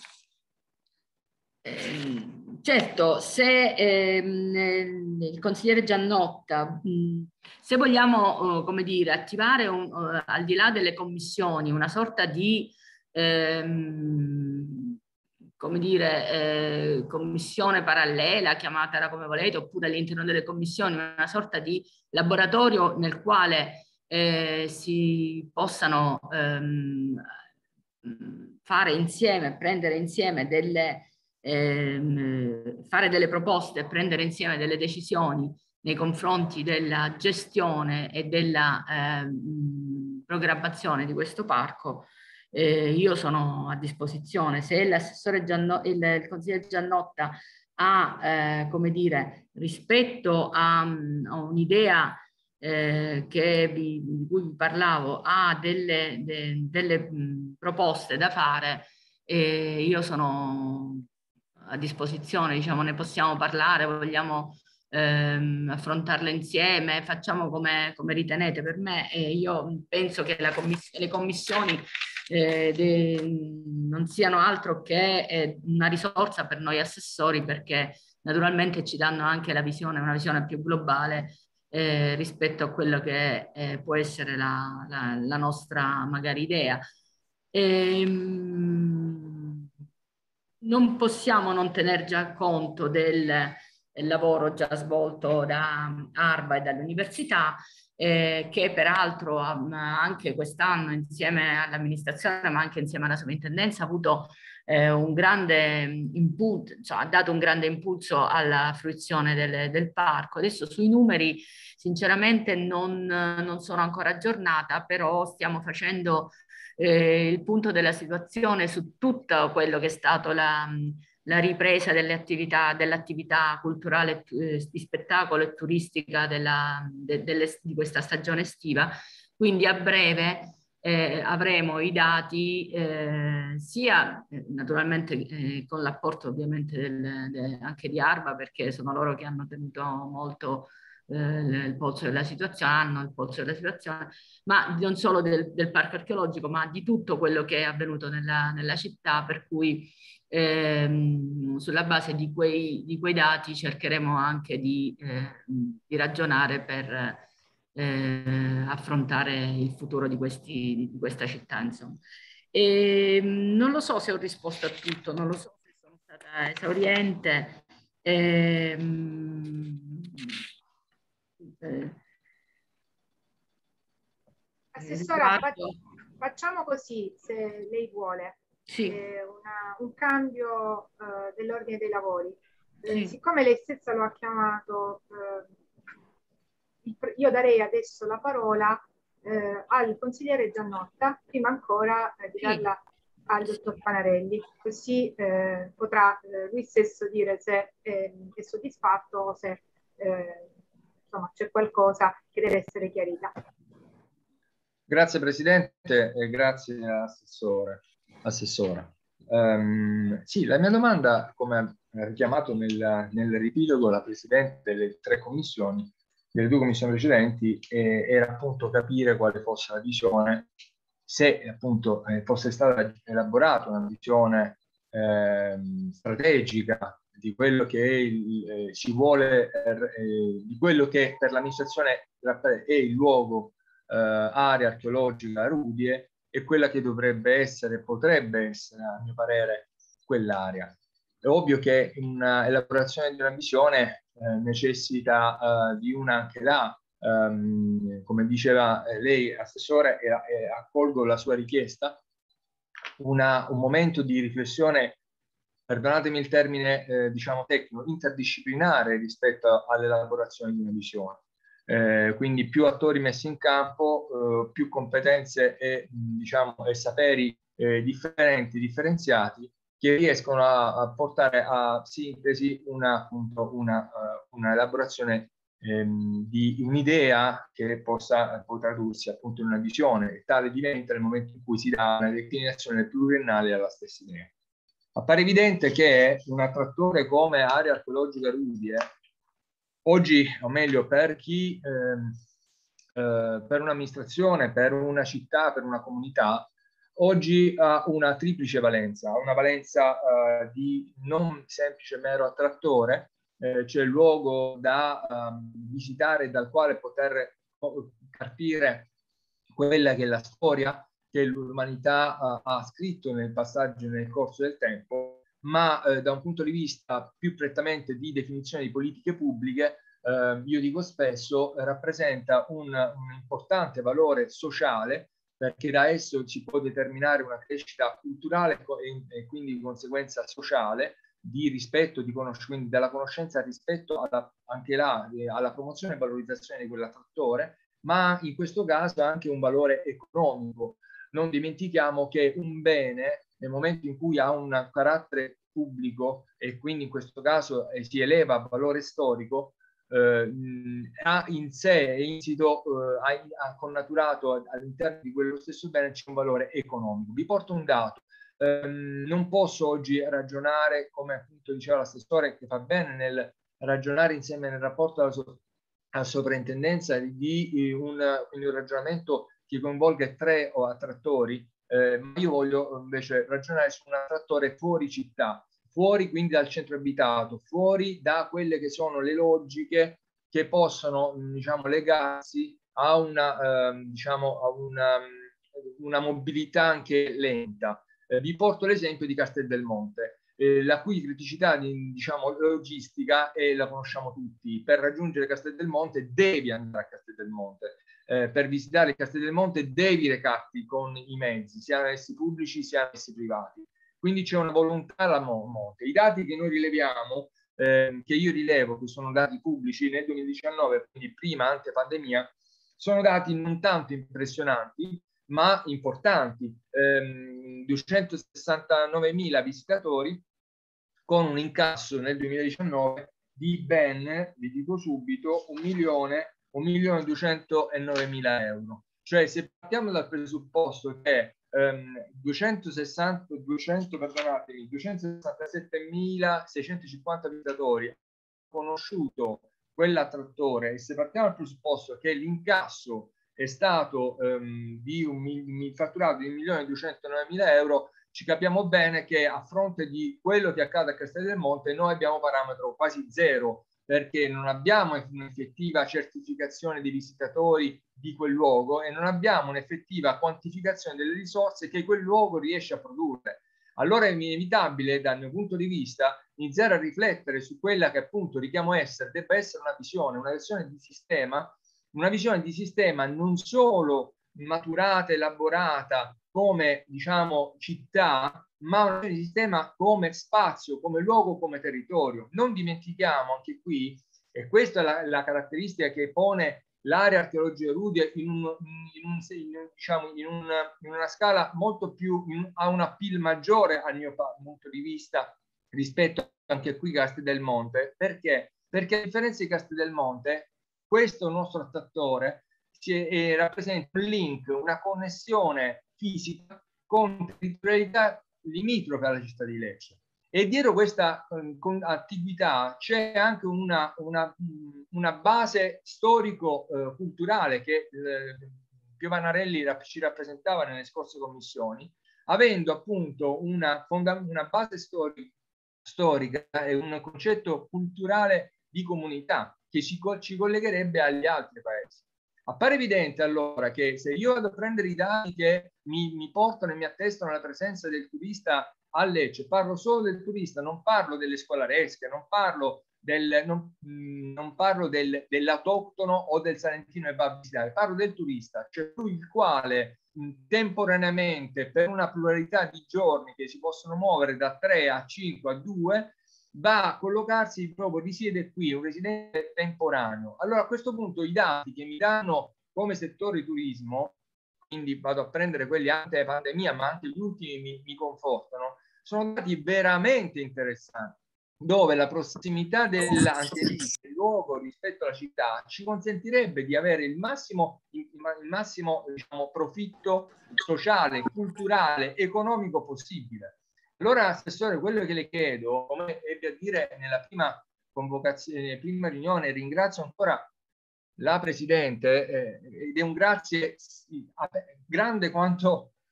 Eh, certo, se ehm, il consigliere Giannotta, mh, se vogliamo, uh, come dire, attivare un, uh, al di là delle commissioni una sorta di, ehm, come dire, eh, commissione parallela, chiamatela come volete, oppure all'interno delle commissioni una sorta di laboratorio nel quale eh, si possano ehm, fare insieme, prendere insieme delle Ehm, fare delle proposte e prendere insieme delle decisioni nei confronti della gestione e della ehm, programmazione di questo parco, eh, io sono a disposizione. Se l'assessore Giannotta, il, il consigliere Giannotta ha, eh, come dire, rispetto a, a un'idea eh, che vi, di cui vi parlavo, ha delle, de, delle mh, proposte da fare, e io sono a disposizione, diciamo, ne possiamo parlare, vogliamo ehm, affrontarle insieme, facciamo come, come ritenete. Per me, eh, io penso che la commiss- le commissioni eh, de- non siano altro che eh, una risorsa per noi assessori, perché naturalmente ci danno anche la visione, una visione più globale eh, rispetto a quello che eh, può essere la, la, la nostra magari idea. Ehm, non possiamo non tener già conto del, del lavoro già svolto da Arba e dall'università, eh, che peraltro um, anche quest'anno insieme all'amministrazione ma anche insieme alla sovrintendenza ha avuto eh, un grande impulso, cioè, ha dato un grande impulso alla fruizione del, del parco. Adesso sui numeri sinceramente non, non sono ancora aggiornata, però stiamo facendo eh, il punto della situazione su tutto quello che è stato la, la ripresa delle attività, dell'attività culturale, eh, di spettacolo e turistica della, de, delle, di questa stagione estiva. Quindi a breve eh, avremo i dati eh, sia eh, naturalmente eh, con l'apporto ovviamente del, de, anche di Arba, perché sono loro che hanno tenuto molto eh, il polso della situazione, hanno il polso della situazione, ma non solo del, del parco archeologico, ma di tutto quello che è avvenuto nella, nella città, per cui ehm, sulla base di quei, di quei dati cercheremo anche di, eh, di ragionare per eh, affrontare il futuro di, questi, di questa città, insomma. E, non lo so se ho risposto a tutto, non lo so se sono stata esauriente. Ehm, eh, Assessora, fa- riguardo, facciamo così, se lei vuole, sì, eh, una- un cambio eh, dell'ordine dei lavori. Eh, sì. siccome lei stessa lo ha chiamato, eh, il pr- io darei adesso la parola eh, al consigliere Giannotta, prima ancora eh, di Sì, darla al dottor Panarelli, così eh, potrà eh, lui stesso dire se eh, è soddisfatto o se eh, insomma, c'è qualcosa che deve essere chiarita. Grazie Presidente e grazie Assessore. Assessora. Um, sì, la mia domanda, come ha richiamato nel, nel riepilogo la Presidente delle tre commissioni, delle due commissioni precedenti, eh, era appunto capire quale fosse la visione, se appunto eh, fosse stata elaborata una visione eh, strategica di quello che il, eh, si vuole, eh, di quello che per l'amministrazione è il luogo Uh, area archeologica Rudie e quella che dovrebbe essere, potrebbe essere, a mio parere, quell'area. È ovvio che una elaborazione di una visione eh, necessita uh, di una anche là, um, come diceva eh, lei, Assessore, e, e accolgo la sua richiesta, una, un momento di riflessione, perdonatemi il termine eh, diciamo tecnico, interdisciplinare rispetto all'elaborazione di una visione. Eh, quindi più attori messi in campo, eh, più competenze e, diciamo, e saperi eh, differenti, differenziati, che riescono a, a portare a sintesi una, appunto, una, uh, una elaborazione ehm, di un'idea che possa poi tradursi appunto in una visione, e tale diventa nel momento in cui si dà una declinazione pluriennale alla stessa idea. Appare evidente che un attrattore come Area Archeologica Rudie oggi, o meglio, per chi, ehm, eh, per un'amministrazione, per una città, per una comunità, oggi ha una triplice valenza, una valenza uh, di non semplice mero attrattore, eh, cioè luogo da um, visitare, dal quale poter capire quella che è la storia che l'umanità uh, ha scritto nel passaggio, nel corso del tempo, ma eh, da un punto di vista più prettamente di definizione di politiche pubbliche, eh, io dico spesso, rappresenta un, un importante valore sociale, perché da esso si può determinare una crescita culturale e, e quindi di conseguenza sociale, di rispetto, di conosc- quindi dalla conoscenza rispetto alla, anche là, eh, alla promozione e valorizzazione di quell'attrattore, ma in questo caso anche un valore economico. Non dimentichiamo che un bene, nel momento in cui ha un carattere pubblico e quindi in questo caso eh, si eleva a valore storico, eh, ha in sé e insito, eh, ha, ha connaturato all'interno di quello stesso bene c'è un valore economico. Vi porto un dato. Eh, non posso oggi ragionare, come appunto diceva l'assessore, che fa bene nel ragionare insieme nel rapporto alla, so alla sovrintendenza di eh, un, un ragionamento che coinvolga tre o attrattori, eh, ma io voglio invece ragionare su un attrattore fuori città, fuori quindi dal centro abitato, fuori da quelle che sono le logiche che possono, diciamo, legarsi a una, eh, diciamo, a una, una mobilità anche lenta. Eh, vi porto l'esempio di Castel del Monte, eh, la cui criticità di, diciamo, logistica e la conosciamo tutti. Per raggiungere Castel del Monte devi andare a Castel del Monte. Eh, per visitare il Castel del Monte devi recarti con i mezzi, siano essi pubblici siano essi privati. Quindi c'è una volontà alla monte. I dati che noi rileviamo, eh, che io rilevo, che sono dati pubblici nel duemiladiciannove, quindi prima, ante pandemia, sono dati non tanto impressionanti, ma importanti. Eh, duecentosessantanovemila visitatori con un incasso nel duemiladiciannove di ben, vi dico subito, un milione un milione duecentonovemila euro. Cioè, se partiamo dal presupposto che ehm, duecentosessanta, duecento, perdonatemi, duecentosessantasettemilaseicentocinquanta visitatori hanno conosciuto quell'attrattore, e se partiamo dal presupposto che l'incasso è stato ehm, di un, un fatturato di un milione duecentonovemila euro, ci capiamo bene che a fronte di quello che accade a Castel del Monte noi abbiamo parametro quasi zero, perché non abbiamo un'effettiva certificazione dei visitatori di quel luogo e non abbiamo un'effettiva quantificazione delle risorse che quel luogo riesce a produrre. Allora è inevitabile, dal mio punto di vista, iniziare a riflettere su quella che appunto richiamo essere, debba essere una visione, una visione di sistema, una visione di sistema non solo maturata, elaborata come, diciamo, città, ma un sistema come spazio, come luogo, come territorio. Non dimentichiamo anche qui, e questa è la, la caratteristica che pone l'area archeologica Rudia in, un, in, un, in, diciamo, in, una, in una scala molto più, in, a un appeal maggiore al mio punto di vista rispetto anche qui a Castel del Monte. Perché? Perché a differenza di Castel del Monte, questo nostro attrattore eh, rappresenta un link, una connessione fisica con territorialità limitrofe alla città di Lecce. E dietro questa eh, attività c'è anche una, una, una base storico-culturale eh, che eh, Piovanarelli ci rappresentava nelle scorse commissioni, avendo appunto una, una base storica, storica e un concetto culturale di comunità che ci, ci collegherebbe agli altri paesi. Appare evidente allora che se io vado a prendere i dati che mi, mi portano e mi attestano la presenza del turista a Lecce, parlo solo del turista, non parlo delle scolaresche, non parlo del, non, non parlo del, dell'autoctono o del salentino che va a visitare, parlo del turista, cioè il quale mh, temporaneamente per una pluralità di giorni che si possono muovere da tre a cinque a due, va a collocarsi proprio, risiede qui, un residente temporaneo. Allora a questo punto i dati che mi danno come settore turismo, quindi vado a prendere quelli ante pandemia, ma anche gli ultimi mi, mi confortano, sono dati veramente interessanti, dove la prossimità del, anche lì, del luogo rispetto alla città ci consentirebbe di avere il massimo, il, il massimo diciamo, profitto sociale, culturale, economico possibile. Allora, Assessore, quello che le chiedo, come ebbe a dire nella prima convocazione, nella prima riunione, ringrazio ancora la Presidente, eh, ed è un grazie grande quanto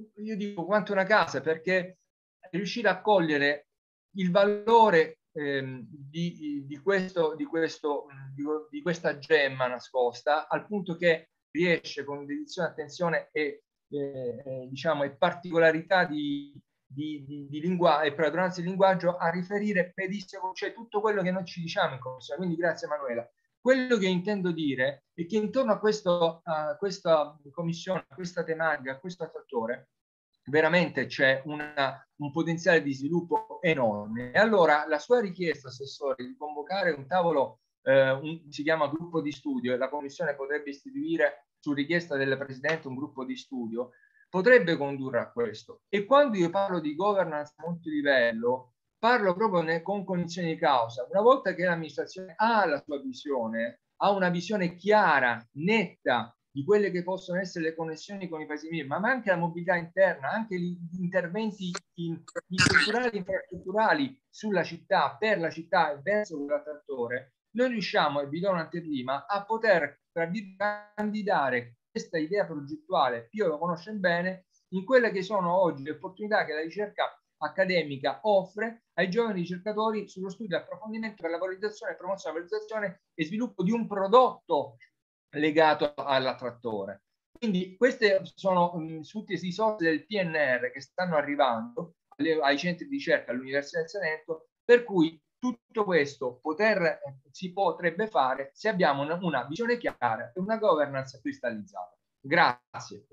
io dico quanto una casa, perché riuscire a cogliere il valore ehm, di, di, questo, di, questo, di, di questa gemma nascosta, al punto che riesce con dedizione, attenzione e, eh, diciamo, e particolarità di, di, di, di linguaggio e predominanza di linguaggio a riferire pedissequo, cioè tutto quello che noi ci diciamo in commissione. Quindi grazie Emanuela. Quello che intendo dire è che intorno a, questo, a questa commissione, a questa tematica, a questo fattore, veramente c'è una, un potenziale di sviluppo enorme. E allora la sua richiesta, Assessore, di convocare un tavolo, eh, un, si chiama gruppo di studio, e la Commissione potrebbe istituire su richiesta del Presidente un gruppo di studio, potrebbe condurre a questo. E quando io parlo di governance a multilivello, parlo proprio ne, con cognizione di causa. Una volta che l'amministrazione ha la sua visione, ha una visione chiara, netta, di quelle che possono essere le connessioni con i paesi membri, ma anche la mobilità interna, anche gli interventi in, in strutturali e infrastrutturali sulla città, per la città e verso quell'attrattore, noi riusciamo, e vi do un'anteprima, a poter candidare questa idea progettuale, Pio lo conosce bene, in quelle che sono oggi le opportunità che la ricerca accademica offre ai giovani ricercatori sullo studio e approfondimento per la valorizzazione, promozione, valorizzazione e sviluppo di un prodotto legato all'attrattore. Quindi queste sono tutte risorse del P N R che stanno arrivando alle, ai centri di ricerca, all'Università del Salento, per cui tutto questo poter, si potrebbe fare se abbiamo una, una visione chiara e una governance cristallizzata. Grazie.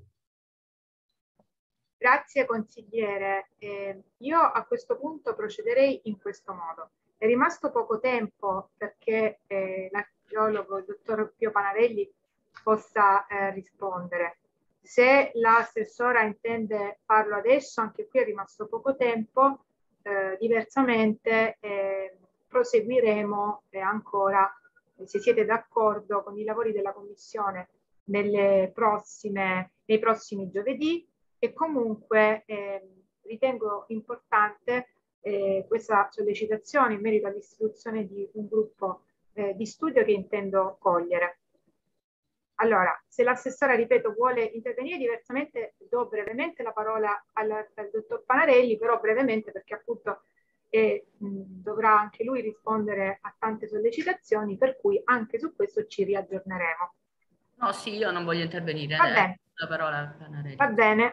Grazie consigliere. Eh, io a questo punto procederei in questo modo. È rimasto poco tempo perché eh, l'archeologo, il dottor Pio Panarelli, possa eh, rispondere. Se l'assessora intende farlo adesso, anche qui è rimasto poco tempo, eh, diversamente eh, proseguiremo eh, ancora, eh, se siete d'accordo, con i lavori della Commissione nelle prossime, nei prossimi giovedì. E comunque eh, ritengo importante eh, questa sollecitazione in merito all'istituzione di un gruppo eh, di studio che intendo cogliere. Allora, se l'assessora, ripeto, vuole intervenire, diversamente do brevemente la parola al, al dottor Panarelli, però brevemente perché appunto eh, mh, dovrà anche lui rispondere a tante sollecitazioni, per cui anche su questo ci riaggiorneremo. No, sì, io non voglio intervenire. Va bene. La parola al Panarelli. Va bene.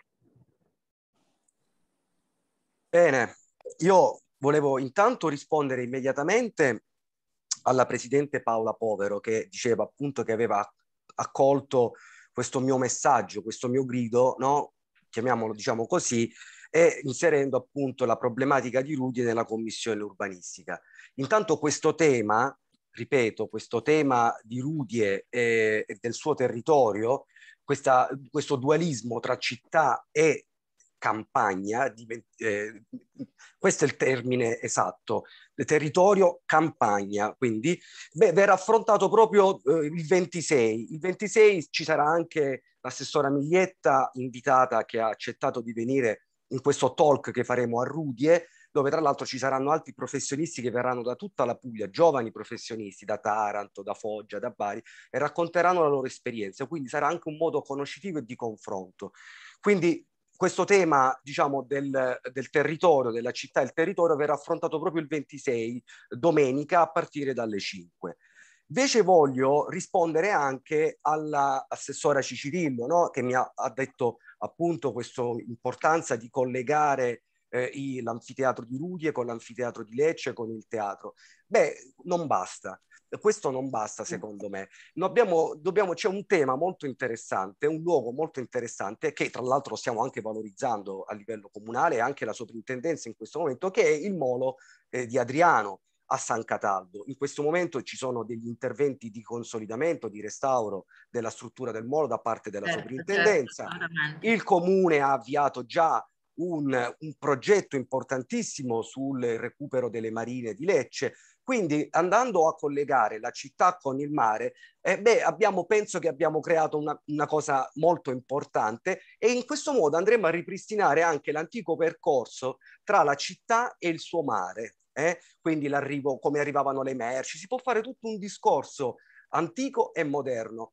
Bene, io volevo intanto rispondere immediatamente alla Presidente Paola Povero, che diceva appunto che aveva accolto questo mio messaggio, questo mio grido, no? Chiamiamolo diciamo così, e inserendo appunto la problematica di Rudie nella commissione urbanistica. Intanto questo tema, ripeto, questo tema di Rudie e, e del suo territorio, questa, questo dualismo tra città e campagna, eh, questo è il termine esatto, il territorio campagna, quindi beh, verrà affrontato proprio eh, il ventisei. Il ventisei ci sarà anche l'assessora Miglietta invitata, che ha accettato di venire in questo talk che faremo a Rudie, dove tra l'altro ci saranno altri professionisti che verranno da tutta la Puglia, giovani professionisti da Taranto, da Foggia, da Bari, e racconteranno la loro esperienza, quindi sarà anche un modo conoscitivo e di confronto. Quindi questo tema, diciamo, del, del territorio, della città e il territorio verrà affrontato proprio il ventisei, domenica, a partire dalle cinque. Invece voglio rispondere anche all'assessora Cicirillo, no? Che mi ha, ha detto appunto questa importanza di collegare eh, l'anfiteatro di Rudie con l'anfiteatro di Lecce, con il teatro. Beh, non basta. Questo non basta secondo me. Dobbiamo, dobbiamo, c'è un tema molto interessante, un luogo molto interessante che tra l'altro stiamo anche valorizzando a livello comunale e anche la soprintendenza in questo momento, che è il molo eh, di Adriano a San Cataldo. In questo momento ci sono degli interventi di consolidamento, di restauro della struttura del molo da parte della certo, soprintendenza. Certo, il comune ha avviato già un, un progetto importantissimo sul recupero delle marine di Lecce. Quindi andando a collegare la città con il mare, eh, beh, abbiamo, penso che abbiamo creato una, una cosa molto importante, e in questo modo andremo a ripristinare anche l'antico percorso tra la città e il suo mare. Eh? Quindi l'arrivo, come arrivavano le merci, si può fare tutto un discorso antico e moderno.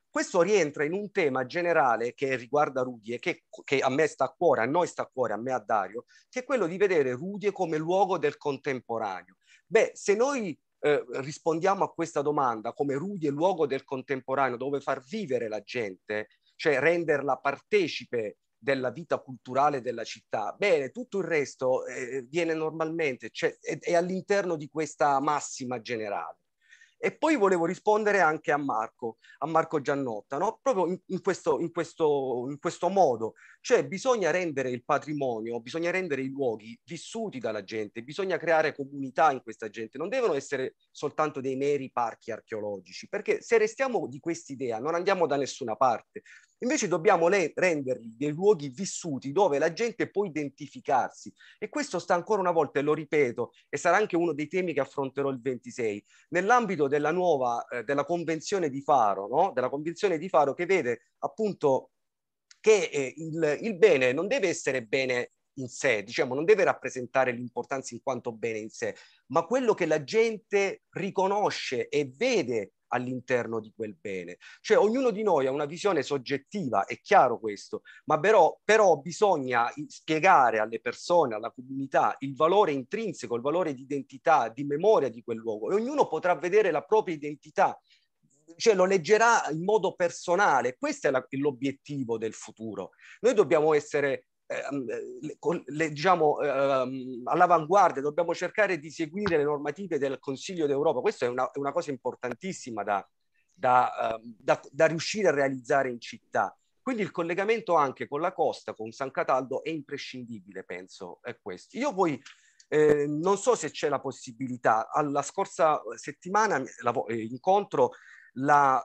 questo rientra in un tema generale che riguarda Rudie, che, che a me sta a cuore, a noi sta a cuore, a me a Dario, che è quello di vedere Rudie come luogo del contemporaneo. Beh, se noi eh, rispondiamo a questa domanda come Rudie luogo del contemporaneo dove far vivere la gente, cioè renderla partecipe della vita culturale della città, bene, tutto il resto eh, viene normalmente, cioè, è, è all'interno di questa massima generale. E poi volevo rispondere anche a Marco, a Marco Giannotta, no? Proprio in, in, questo, in, questo, in questo modo, cioè bisogna rendere il patrimonio, bisogna rendere i luoghi vissuti dalla gente, bisogna creare comunità in questa gente, non devono essere soltanto dei meri parchi archeologici, perché se restiamo di quest'idea non andiamo da nessuna parte. Invece dobbiamo le, renderli dei luoghi vissuti dove la gente può identificarsi, e questo sta ancora una volta, e lo ripeto, e sarà anche uno dei temi che affronterò il ventisei, nell'ambito della nuova, eh, della convenzione di Faro, no? Della convenzione di Faro che vede appunto che eh, il, il bene non deve essere bene in sé, diciamo, non deve rappresentare l'importanza in quanto bene in sé, ma quello che la gente riconosce e vede all'interno di quel bene. Cioè ognuno di noi ha una visione soggettiva, è chiaro questo, ma però, però bisogna spiegare alle persone, alla comunità, il valore intrinseco, il valore di identità, di memoria di quel luogo, e ognuno potrà vedere la propria identità, cioè lo leggerà in modo personale. Questo è la, l'obiettivo del futuro. Noi dobbiamo essere eh, le, diciamo eh, all'avanguardia, dobbiamo cercare di seguire le normative del Consiglio d'Europa. Questa è una, è una cosa importantissima da, da, uh, da, da riuscire a realizzare in città. Quindi il collegamento anche con la costa, con San Cataldo, è imprescindibile, penso, è questo. Io poi eh, non so se c'è la possibilità, alla scorsa settimana la, eh, incontro la,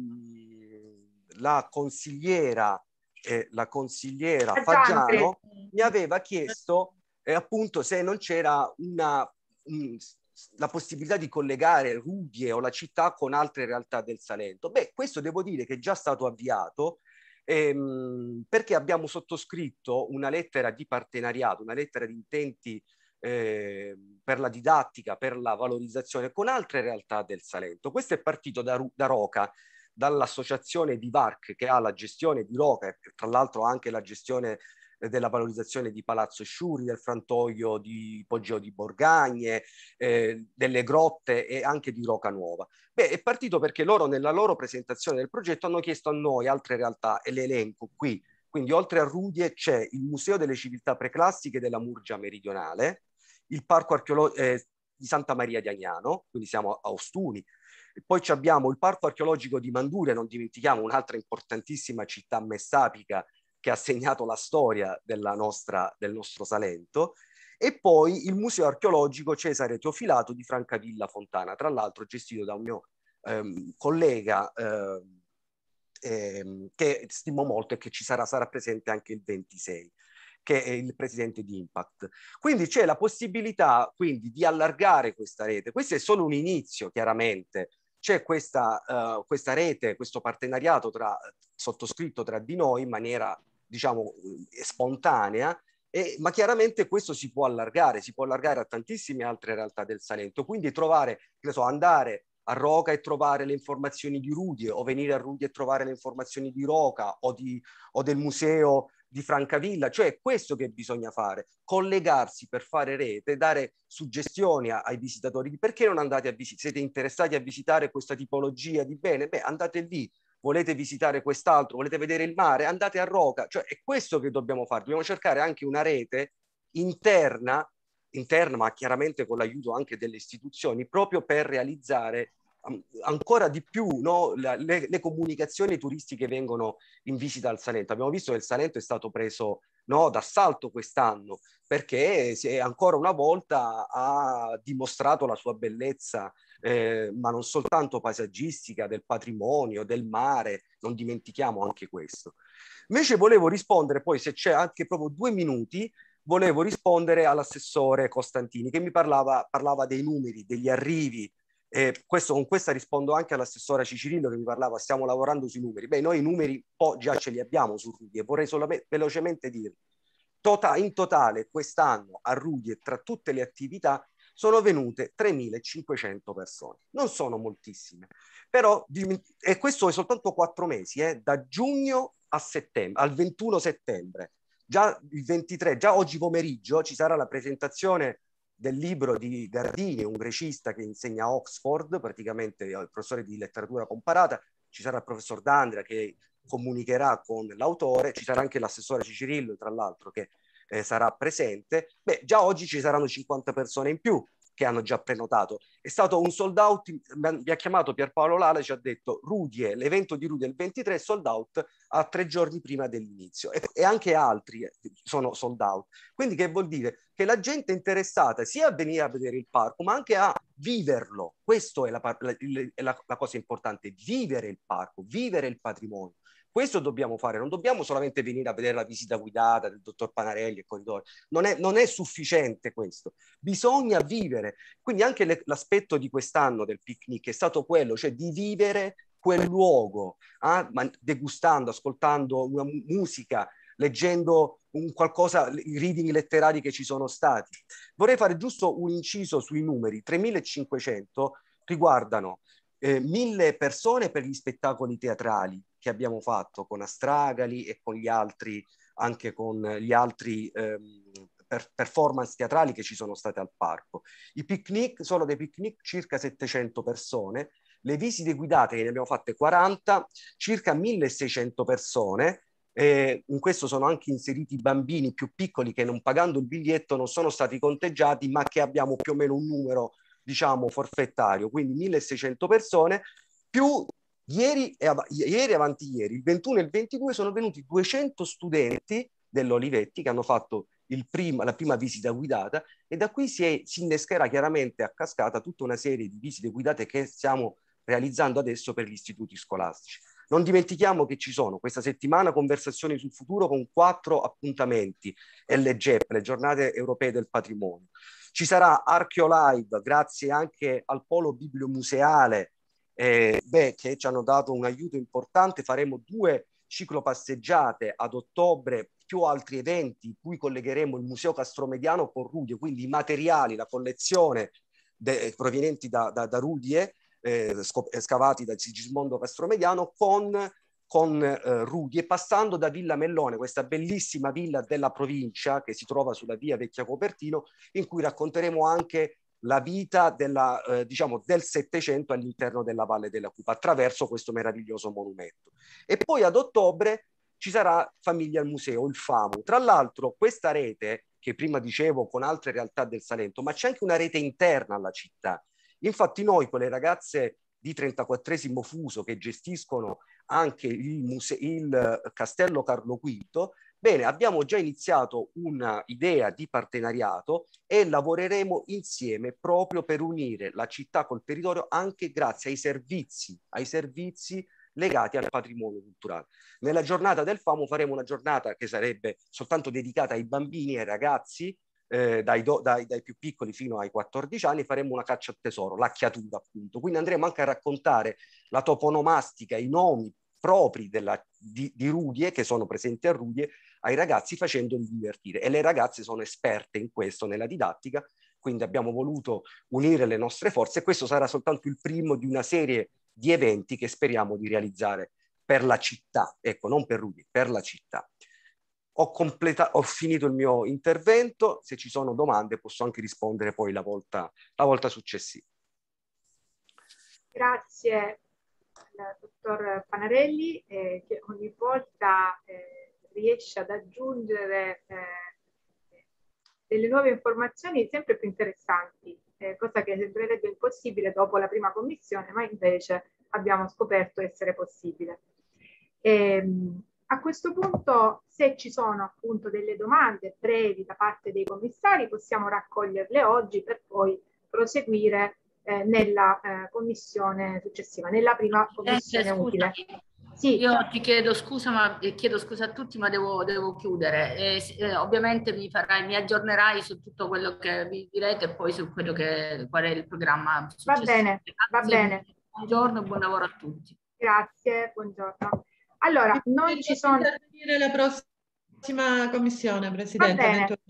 um, la consigliera eh, la consigliera Faggiano mi aveva chiesto eh, appunto se non c'era una un, la possibilità di collegare Rudie o la città con altre realtà del Salento. Beh, questo devo dire che è già stato avviato, ehm, perché abbiamo sottoscritto una lettera di partenariato, una lettera di intenti eh, per la didattica, per la valorizzazione con altre realtà del Salento. Questo è partito da, da Roca, dall'associazione di V A R C che ha la gestione di Roca e tra l'altro anche la gestione eh, della valorizzazione di Palazzo Sciuri, del frantoio di Poggio di Borgagne, eh, delle grotte e anche di Roca Nuova. Beh, è partito perché loro nella loro presentazione del progetto hanno chiesto a noi altre realtà, e le elenco qui. Quindi oltre a Rudie c'è il Museo delle Civiltà Preclassiche della Murgia Meridionale, il Parco Archeologico eh, di Santa Maria di Agnano, quindi siamo a Ostuni. E poi abbiamo il Parco Archeologico di Manduria, non dimentichiamo un'altra importantissima città messapica che ha segnato la storia della nostra, del nostro Salento, e poi il Museo Archeologico Cesare Teofilato di Francavilla Fontana, tra l'altro gestito da un mio ehm, collega eh, ehm, che stimo molto e che ci sarà, sarà presente anche il ventisei, che è il presidente di Impact. Quindi c'è la possibilità quindi di allargare questa rete. Questo è solo un inizio, chiaramente. C'è questa, uh, questa rete, questo partenariato tra, sottoscritto tra di noi in maniera, diciamo, spontanea, e, ma chiaramente questo si può allargare, si può allargare a tantissime altre realtà del Salento. Quindi trovare, che ne so, andare a Roca e trovare le informazioni di Rudie, o venire a Rudie e trovare le informazioni di Roca o, di, o del museo di Francavilla, cioè è questo che bisogna fare, collegarsi per fare rete, dare suggestioni ai visitatori. Perché non andate a visitare? Siete interessati a visitare questa tipologia di bene? Beh, andate lì. Volete visitare quest'altro? Volete vedere il mare? Andate a Roca. Cioè è questo che dobbiamo fare. Dobbiamo cercare anche una rete interna, interna ma chiaramente con l'aiuto anche delle istituzioni, proprio per realizzare ancora di più, no, le, le comunicazioni turistiche vengono in visita al Salento. Abbiamo visto che il Salento è stato preso, no, d'assalto quest'anno, perché si è, ancora una volta ha dimostrato la sua bellezza, eh, ma non soltanto paesaggistica, del patrimonio, del mare, non dimentichiamo anche questo. Invece volevo rispondere, poi se c'è anche proprio due minuti, volevo rispondere all'assessore Costantini che mi parlava, parlava dei numeri, degli arrivi. Eh, questo, con questa rispondo anche all'assessora Cicirillo che mi parlava, stiamo lavorando sui numeri. Beh, noi i numeri un po' già ce li abbiamo su Rudie, vorrei solamente velocemente dire, tota, in totale quest'anno a Rudie, tra tutte le attività, sono venute tremilacinquecento persone. Non sono moltissime, però, e questo è soltanto quattro mesi, eh, da giugno a settembre, al ventuno settembre. Già il ventitré, già oggi pomeriggio ci sarà la presentazione del libro di Gardini, un grecista che insegna a Oxford, praticamente il professore di letteratura comparata. Ci sarà il professor D'Andrea che comunicherà con l'autore, ci sarà anche l'assessore Cicirillo, tra l'altro, che eh, sarà presente. Beh, già oggi ci saranno cinquanta persone in più che hanno già prenotato. È stato un sold out, mi ha chiamato Pierpaolo Lala e ci ha detto Rudie, l'evento di Rudie il ventitré sold out a tre giorni prima dell'inizio, e, e anche altri sono sold out. Quindi che vuol dire? Che la gente è interessata sia a venire a vedere il parco, ma anche a viverlo. Questa è la, la, la, la cosa importante, vivere il parco, vivere il patrimonio. Questo dobbiamo fare, non dobbiamo solamente venire a vedere la visita guidata del dottor Panarelli e corridori, non è, non è sufficiente questo, bisogna vivere. Quindi anche l'aspetto di quest'anno del picnic è stato quello, cioè di vivere quel luogo, eh? degustando, ascoltando una musica, leggendo un qualcosa, i reading letterari che ci sono stati. Vorrei fare giusto un inciso sui numeri, tremilacinquecento riguardano eh, mille persone per gli spettacoli teatrali che abbiamo fatto con Astragali e con gli altri, anche con gli altri ehm, per performance teatrali che ci sono state al parco. I picnic, solo dei picnic, circa settecento persone, le visite guidate che ne abbiamo fatte quaranta, circa milleseicento persone. Eh, in questo sono anche inseriti i bambini più piccoli che non pagando il biglietto non sono stati conteggiati, ma che abbiamo più o meno un numero, diciamo, forfettario, quindi milleseicento persone, più ieri e, av ieri avanti ieri, il ventuno e il ventidue, sono venuti duecento studenti dell'Olivetti che hanno fatto il prima, la prima visita guidata, e da qui si, è, si innescherà chiaramente a cascata tutta una serie di visite guidate che stiamo realizzando adesso per gli istituti scolastici. Non dimentichiamo che ci sono questa settimana conversazioni sul futuro con quattro appuntamenti, L G E P, le giornate europee del patrimonio. Ci sarà ArcheoLive, grazie anche al polo bibliomuseale, eh, beh, che ci hanno dato un aiuto importante. Faremo due ciclopasseggiate ad ottobre, più altri eventi, in cui collegheremo il Museo Castromediano con Rudie, quindi i materiali, la collezione provenienti da, da, da Rudie, eh, scavati da Sigismondo Castromediano, con, con eh, Rudie, passando da Villa Mellone, questa bellissima villa della provincia che si trova sulla via Vecchia Copertino, in cui racconteremo anche la vita della, eh, diciamo, del Settecento all'interno della Valle della Cupa attraverso questo meraviglioso monumento. E poi ad ottobre ci sarà Famiglia al Museo, il FAMU. Tra l'altro questa rete, che prima dicevo con altre realtà del Salento, ma c'è anche una rete interna alla città. Infatti noi con le ragazze di trentaquattresimo Fuso che gestiscono anche il, muse il Castello Carlo quinto, bene, abbiamo già iniziato un'idea di partenariato e lavoreremo insieme proprio per unire la città col territorio, anche grazie ai servizi, ai servizi legati al patrimonio culturale. Nella giornata del FAMU faremo una giornata che sarebbe soltanto dedicata ai bambini e ai ragazzi, eh, dai, do, dai, dai più piccoli fino ai quattordici anni. Faremo una caccia al tesoro, l'acchiatura appunto. Quindi andremo anche a raccontare la toponomastica, i nomi propri della, di, di Rudie, che sono presenti a Rudie, ai ragazzi, facendoli divertire. E le ragazze sono esperte in questo, nella didattica, quindi abbiamo voluto unire le nostre forze, e questo sarà soltanto il primo di una serie di eventi che speriamo di realizzare per la città, ecco, non per Rudie, per la città. Ho, completa, ho finito il mio intervento, se ci sono domande posso anche rispondere poi la volta, la volta successiva. Grazie al dottor Panarelli, eh, che ogni volta eh, riesce ad aggiungere eh, delle nuove informazioni sempre più interessanti, eh, cosa che sembrerebbe impossibile dopo la prima commissione, ma invece abbiamo scoperto essere possibile. E, a questo punto, se ci sono appunto delle domande brevi da parte dei commissari, possiamo raccoglierle oggi per poi proseguire eh, nella eh, commissione successiva, nella prima commissione eh, utile. Sì. Io ti chiedo scusa, ma eh, chiedo scusa a tutti, ma devo, devo chiudere. Eh, eh, ovviamente mi farai, mi aggiornerai su tutto quello che vi direte e poi su quello che qual è il programma successivo. Va bene, va bene. Buongiorno e buon lavoro a tutti. Grazie, buongiorno. Allora, non ci sono... intervenire la prossima commissione, Presidente. Va bene,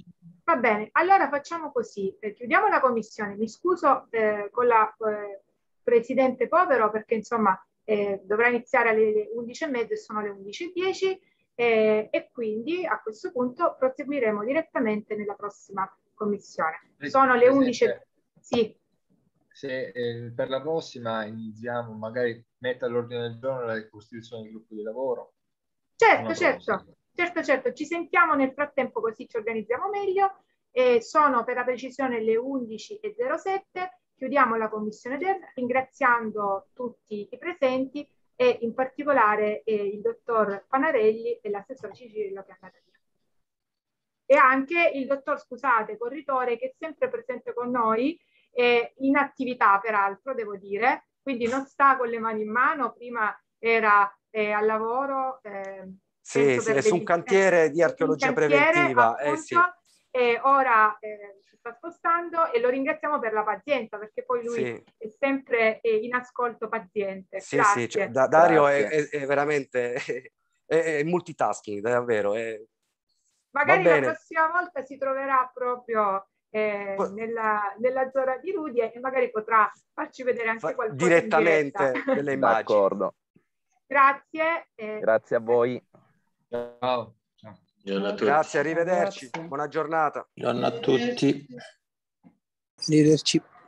Va bene, allora facciamo così, eh, chiudiamo la commissione. Mi scuso eh, con la eh, Presidente Povero perché insomma eh, dovrà iniziare alle undici e mezza e sono le undici e dieci eh, e quindi a questo punto proseguiremo direttamente nella prossima commissione. Sono le undici. Sì. Se eh, per la prossima iniziamo, magari metta all'ordine del giorno la costituzione del gruppo di lavoro. Certo, certo, certo, certo, ci sentiamo nel frattempo così ci organizziamo meglio. Eh, sono per la precisione le undici e zero sette, chiudiamo la commissione odierna ringraziando tutti i presenti e in particolare eh, il dottor Panarelli e l'assessore Cicillo che è andata via. E anche il dottor, scusate, Corritore, che è sempre presente con noi, eh, in attività peraltro, devo dire, quindi non sta con le mani in mano, prima era eh, al lavoro. Eh, sì, sì, è su un cantiere di archeologia cantiere, preventiva. Appunto, eh, sì. E ora eh, si sta spostando e lo ringraziamo per la pazienza, perché poi lui sì. è sempre eh, in ascolto paziente. Sì, sì, cioè, da, Dario è, è, è veramente è, è multitasking, davvero. È... Magari la prossima volta si troverà proprio eh, nella, nella zona di Rudy e magari potrà farci vedere anche qualcosa direttamente delle immagini. D'accordo. Grazie. Eh. Grazie a voi. Ciao. Ciao. Grazie, arrivederci. Grazie. Buona giornata. Buongiorno a tutti. Arrivederci.